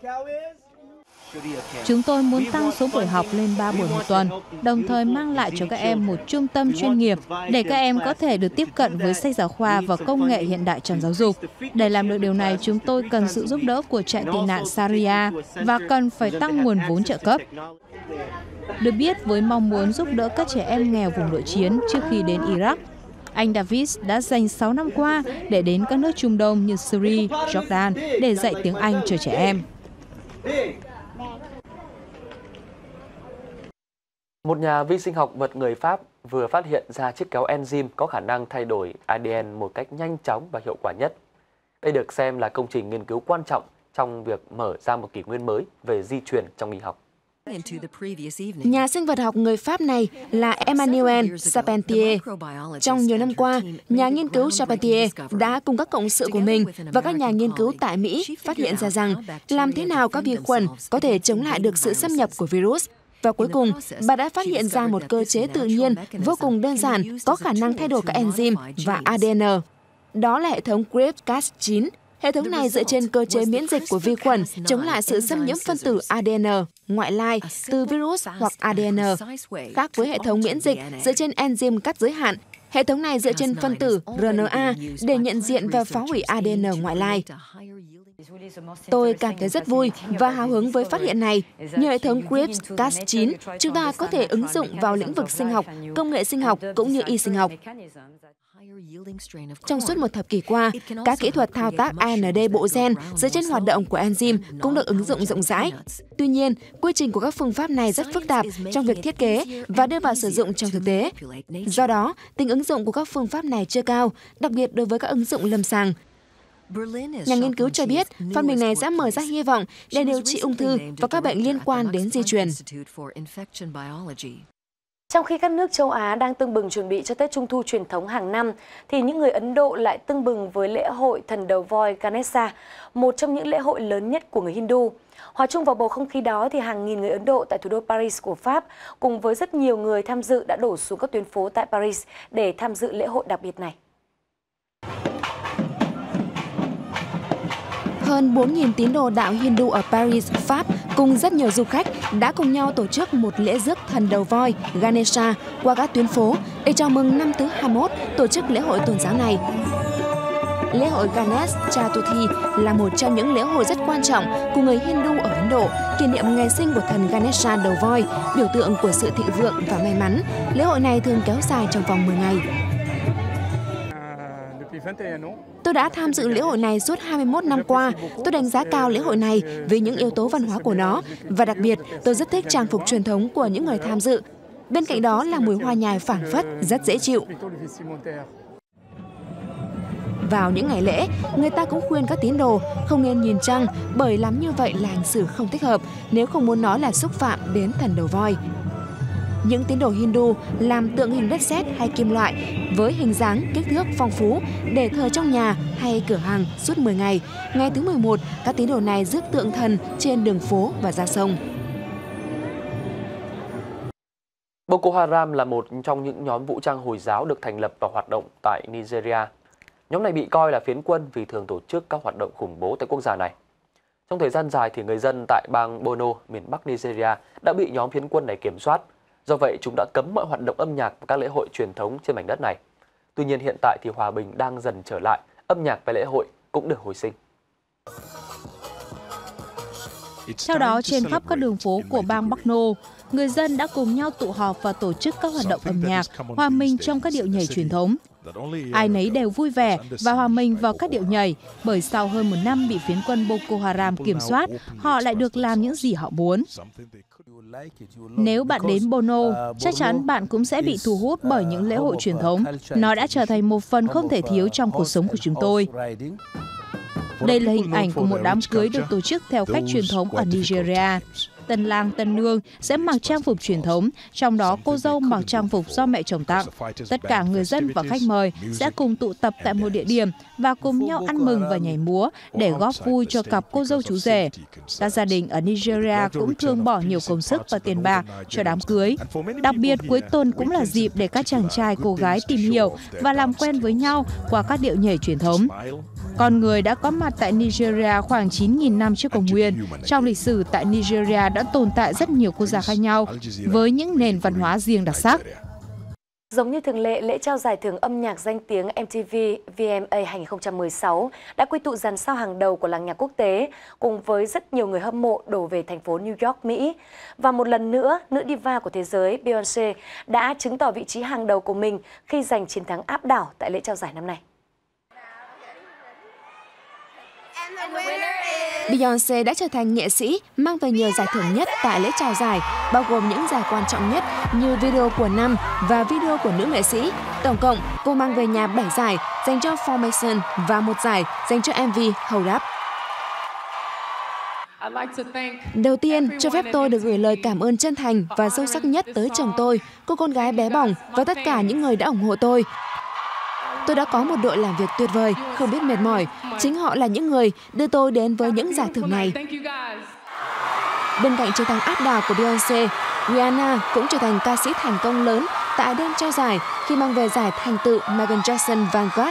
[SPEAKER 19] Chúng tôi muốn tăng số buổi học lên ba buổi một tuần, đồng thời mang lại cho các em một trung tâm chuyên nghiệp để các em có thể được tiếp cận với sách giáo khoa và công nghệ hiện đại trong giáo dục. Để làm được điều này, chúng tôi cần sự giúp đỡ của trại tị nạn Sharia và cần phải tăng nguồn vốn trợ cấp. Được biết, với mong muốn giúp đỡ các trẻ em nghèo vùng nội chiến trước khi đến Iraq, anh Davis đã dành sáu năm qua để đến các nước Trung Đông như Syria, Jordan để dạy tiếng Anh cho trẻ em.
[SPEAKER 1] Một nhà vi sinh học vật người Pháp vừa phát hiện ra chiếc kéo enzyme có khả năng thay đổi A D N một cách nhanh chóng và hiệu quả nhất. Đây được xem là công trình nghiên cứu quan trọng trong việc mở ra một kỷ nguyên mới về di truyền trong y học.
[SPEAKER 15] Nhà sinh vật học người Pháp này là Emmanuel Charpentier. Trong nhiều năm qua, nhà nghiên cứu Charpentier đã cùng các cộng sự của mình và các nhà nghiên cứu tại Mỹ phát hiện ra rằng làm thế nào các vi khuẩn có thể chống lại được sự xâm nhập của virus. Và cuối cùng, bà đã phát hiện ra một cơ chế tự nhiên vô cùng đơn giản có khả năng thay đổi các enzyme và A D N. Đó là hệ thống CRISPR Cas chín. Hệ thống này dựa trên cơ chế miễn dịch của vi khuẩn chống lại sự xâm nhiễm phân tử A D N ngoại lai từ virus hoặc A D N. Khác với hệ thống miễn dịch dựa trên enzyme cắt giới hạn, hệ thống này dựa trên phân tử R N A để nhận diện và phá hủy A D N ngoại lai. Tôi cảm thấy rất vui và hào hứng với phát hiện này. Nhờ hệ thống CRISPR Cas chín, chúng ta có thể ứng dụng vào lĩnh vực sinh học, công nghệ sinh học cũng như y sinh học. Trong suốt một thập kỷ qua, các kỹ thuật thao tác A N D bộ gen dựa trên hoạt động của enzyme cũng được ứng dụng rộng rãi. Tuy nhiên, quy trình của các phương pháp này rất phức tạp trong việc thiết kế và đưa vào sử dụng trong thực tế. Do đó, tính ứng dụng của các phương pháp này chưa cao, đặc biệt đối với các ứng dụng lâm sàng. Nhà nghiên cứu cho biết, phát minh này sẽ mở ra hy vọng để điều trị ung thư và các bệnh liên quan đến di truyền.
[SPEAKER 2] Trong khi các nước châu Á đang tưng bừng chuẩn bị cho Tết Trung thu truyền thống hàng năm, thì những người Ấn Độ lại tưng bừng với lễ hội thần đầu voi Ganesha, một trong những lễ hội lớn nhất của người Hindu. Hòa chung vào bầu không khí đó, thì hàng nghìn người Ấn Độ tại thủ đô Paris của Pháp cùng với rất nhiều người tham dự đã đổ xuống các tuyến phố tại Paris để tham dự lễ hội đặc biệt này.
[SPEAKER 15] Hơn bốn nghìn tín đồ đạo Hindu ở Paris, Pháp cùng rất nhiều du khách đã cùng nhau tổ chức một lễ rước thần đầu voi Ganesha qua các tuyến phố để chào mừng năm thứ hai mươi mốt tổ chức lễ hội tôn giáo này. Lễ hội Ganesh Chaturthi là một trong những lễ hội rất quan trọng của người Hindu ở Ấn Độ, kỷ niệm ngày sinh của thần Ganesha đầu voi, biểu tượng của sự thịnh vượng và may mắn. Lễ hội này thường kéo dài trong vòng mười ngày. Tôi đã tham dự lễ hội này suốt hai mươi mốt năm qua. Tôi đánh giá cao lễ hội này vì những yếu tố văn hóa của nó. Và đặc biệt, tôi rất thích trang phục truyền thống của những người tham dự. Bên cạnh đó là mùi hoa nhài phảng phất, rất dễ chịu. Vào những ngày lễ, người ta cũng khuyên các tín đồ không nên nhìn trăng bởi làm như vậy là hành xử không thích hợp nếu không muốn nói là xúc phạm đến thần đầu voi. Những tín đồ Hindu làm tượng hình đất sét hay kim loại với hình dáng, kích thước phong phú để thờ trong nhà hay cửa hàng suốt mười ngày. Ngày thứ mười một, các tín đồ này rước tượng thần trên đường phố và ra sông.
[SPEAKER 1] Boko Haram là một trong những nhóm vũ trang Hồi giáo được thành lập và hoạt động tại Nigeria. Nhóm này bị coi là phiến quân vì thường tổ chức các hoạt động khủng bố tại quốc gia này. Trong thời gian dài thì người dân tại bang Borno, miền Bắc Nigeria đã bị nhóm phiến quân này kiểm soát. Do vậy, chúng đã cấm mọi hoạt động âm nhạc và các lễ hội truyền thống trên mảnh đất này. Tuy nhiên hiện tại thì hòa bình đang dần trở lại, âm nhạc và lễ hội cũng được hồi sinh.
[SPEAKER 19] Theo đó, trên khắp các đường phố của bang Borno, người dân đã cùng nhau tụ họp và tổ chức các hoạt động âm nhạc, hòa mình trong các điệu nhảy truyền thống. Ai nấy đều vui vẻ và hòa mình vào các điệu nhảy, bởi sau hơn một năm bị phiến quân Boko Haram kiểm soát, họ lại được làm những gì họ muốn. Nếu bạn đến Borno, chắc chắn bạn cũng sẽ bị thu hút bởi những lễ hội truyền thống. Nó đã trở thành một phần không thể thiếu trong cuộc sống của chúng tôi. Đây là hình ảnh của một đám cưới được tổ chức theo cách truyền thống ở Nigeria. Tân lang tân nương sẽ mặc trang phục truyền thống, trong đó cô dâu mặc trang phục do mẹ chồng tặng. Tất cả người dân và khách mời sẽ cùng tụ tập tại một địa điểm và cùng nhau ăn mừng và nhảy múa để góp vui cho cặp cô dâu chú rể. Các gia đình ở Nigeria cũng thường bỏ nhiều công sức và tiền bạc cho đám cưới. Đặc biệt, cuối tuần cũng là dịp để các chàng trai cô gái tìm hiểu và làm quen với nhau qua các điệu nhảy truyền thống. Con người đã có mặt tại Nigeria khoảng chín nghìn năm trước công nguyên. Trong lịch sử tại Nigeria đã tồn tại rất nhiều quốc gia khác nhau với những nền văn hóa riêng đặc sắc.
[SPEAKER 2] Giống như thường lệ, lễ trao giải thưởng âm nhạc danh tiếng em tê vê vê em a hai không một sáu đã quy tụ dàn sao hàng đầu của làng nhạc quốc tế cùng với rất nhiều người hâm mộ đổ về thành phố New York, Mỹ. Và một lần nữa, nữ diva của thế giới Beyoncé đã chứng tỏ vị trí hàng đầu của mình khi giành chiến thắng áp đảo tại lễ trao giải năm nay.
[SPEAKER 15] Beyoncé đã trở thành nghệ sĩ mang về nhiều giải thưởng nhất tại lễ trao giải, bao gồm những giải quan trọng nhất như video của năm và video của nữ nghệ sĩ. Tổng cộng, cô mang về nhà bảy giải dành cho Formation và một giải dành cho em vê Hold Up. Đầu tiên, cho phép tôi được gửi lời cảm ơn chân thành và sâu sắc nhất tới chồng tôi, cô con gái bé bỏng và tất cả những người đã ủng hộ tôi. Tôi đã có một đội làm việc tuyệt vời, không biết mệt mỏi. Chính họ là những người đưa tôi đến với những giải thưởng này. Bên cạnh chiến thắng áp đảo của Beyoncé, Rihanna cũng trở thành ca sĩ thành công lớn tại đêm trao giải khi mang về giải thành tựu Michael Jackson Vanguard.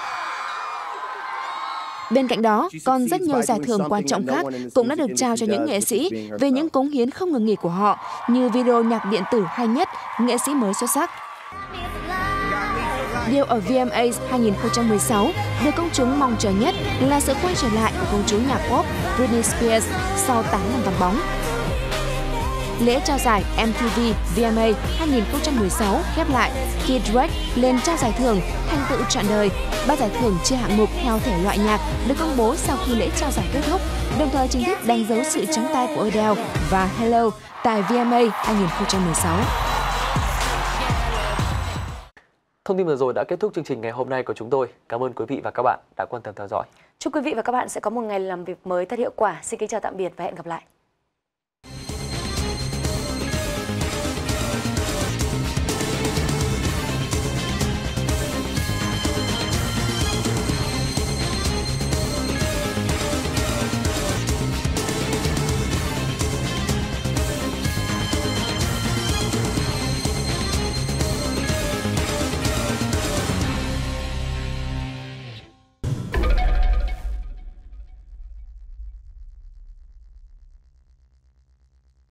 [SPEAKER 15] Bên cạnh đó, còn rất nhiều giải thưởng quan trọng khác cũng đã được trao cho những nghệ sĩ về những cống hiến không ngừng nghỉ của họ, như video nhạc điện tử hay nhất, nghệ sĩ mới xuất sắc. Điều ở vê em a hai không một sáu được công chúng mong chờ nhất là sự quay trở lại của công chúa nhạc pop Britney Spears sau tám năm vắng bóng. Lễ trao giải em tê vê vê em a hai không một sáu khép lại khi Drake lên trao giải thưởng thành tựu trọn đời. Ba giải thưởng chia hạng mục theo thể loại nhạc được công bố sau khi lễ trao giải kết thúc, đồng thời chính thức đánh dấu sự trắng tay của Adele và Hello tại vê em a hai không một sáu.
[SPEAKER 1] Thông tin vừa rồi đã kết thúc chương trình ngày hôm nay của chúng tôi. Cảm ơn quý vị và các bạn đã quan tâm theo dõi.
[SPEAKER 2] Chúc quý vị và các bạn sẽ có một ngày làm việc mới thật hiệu quả. Xin kính chào tạm biệt và hẹn gặp lại.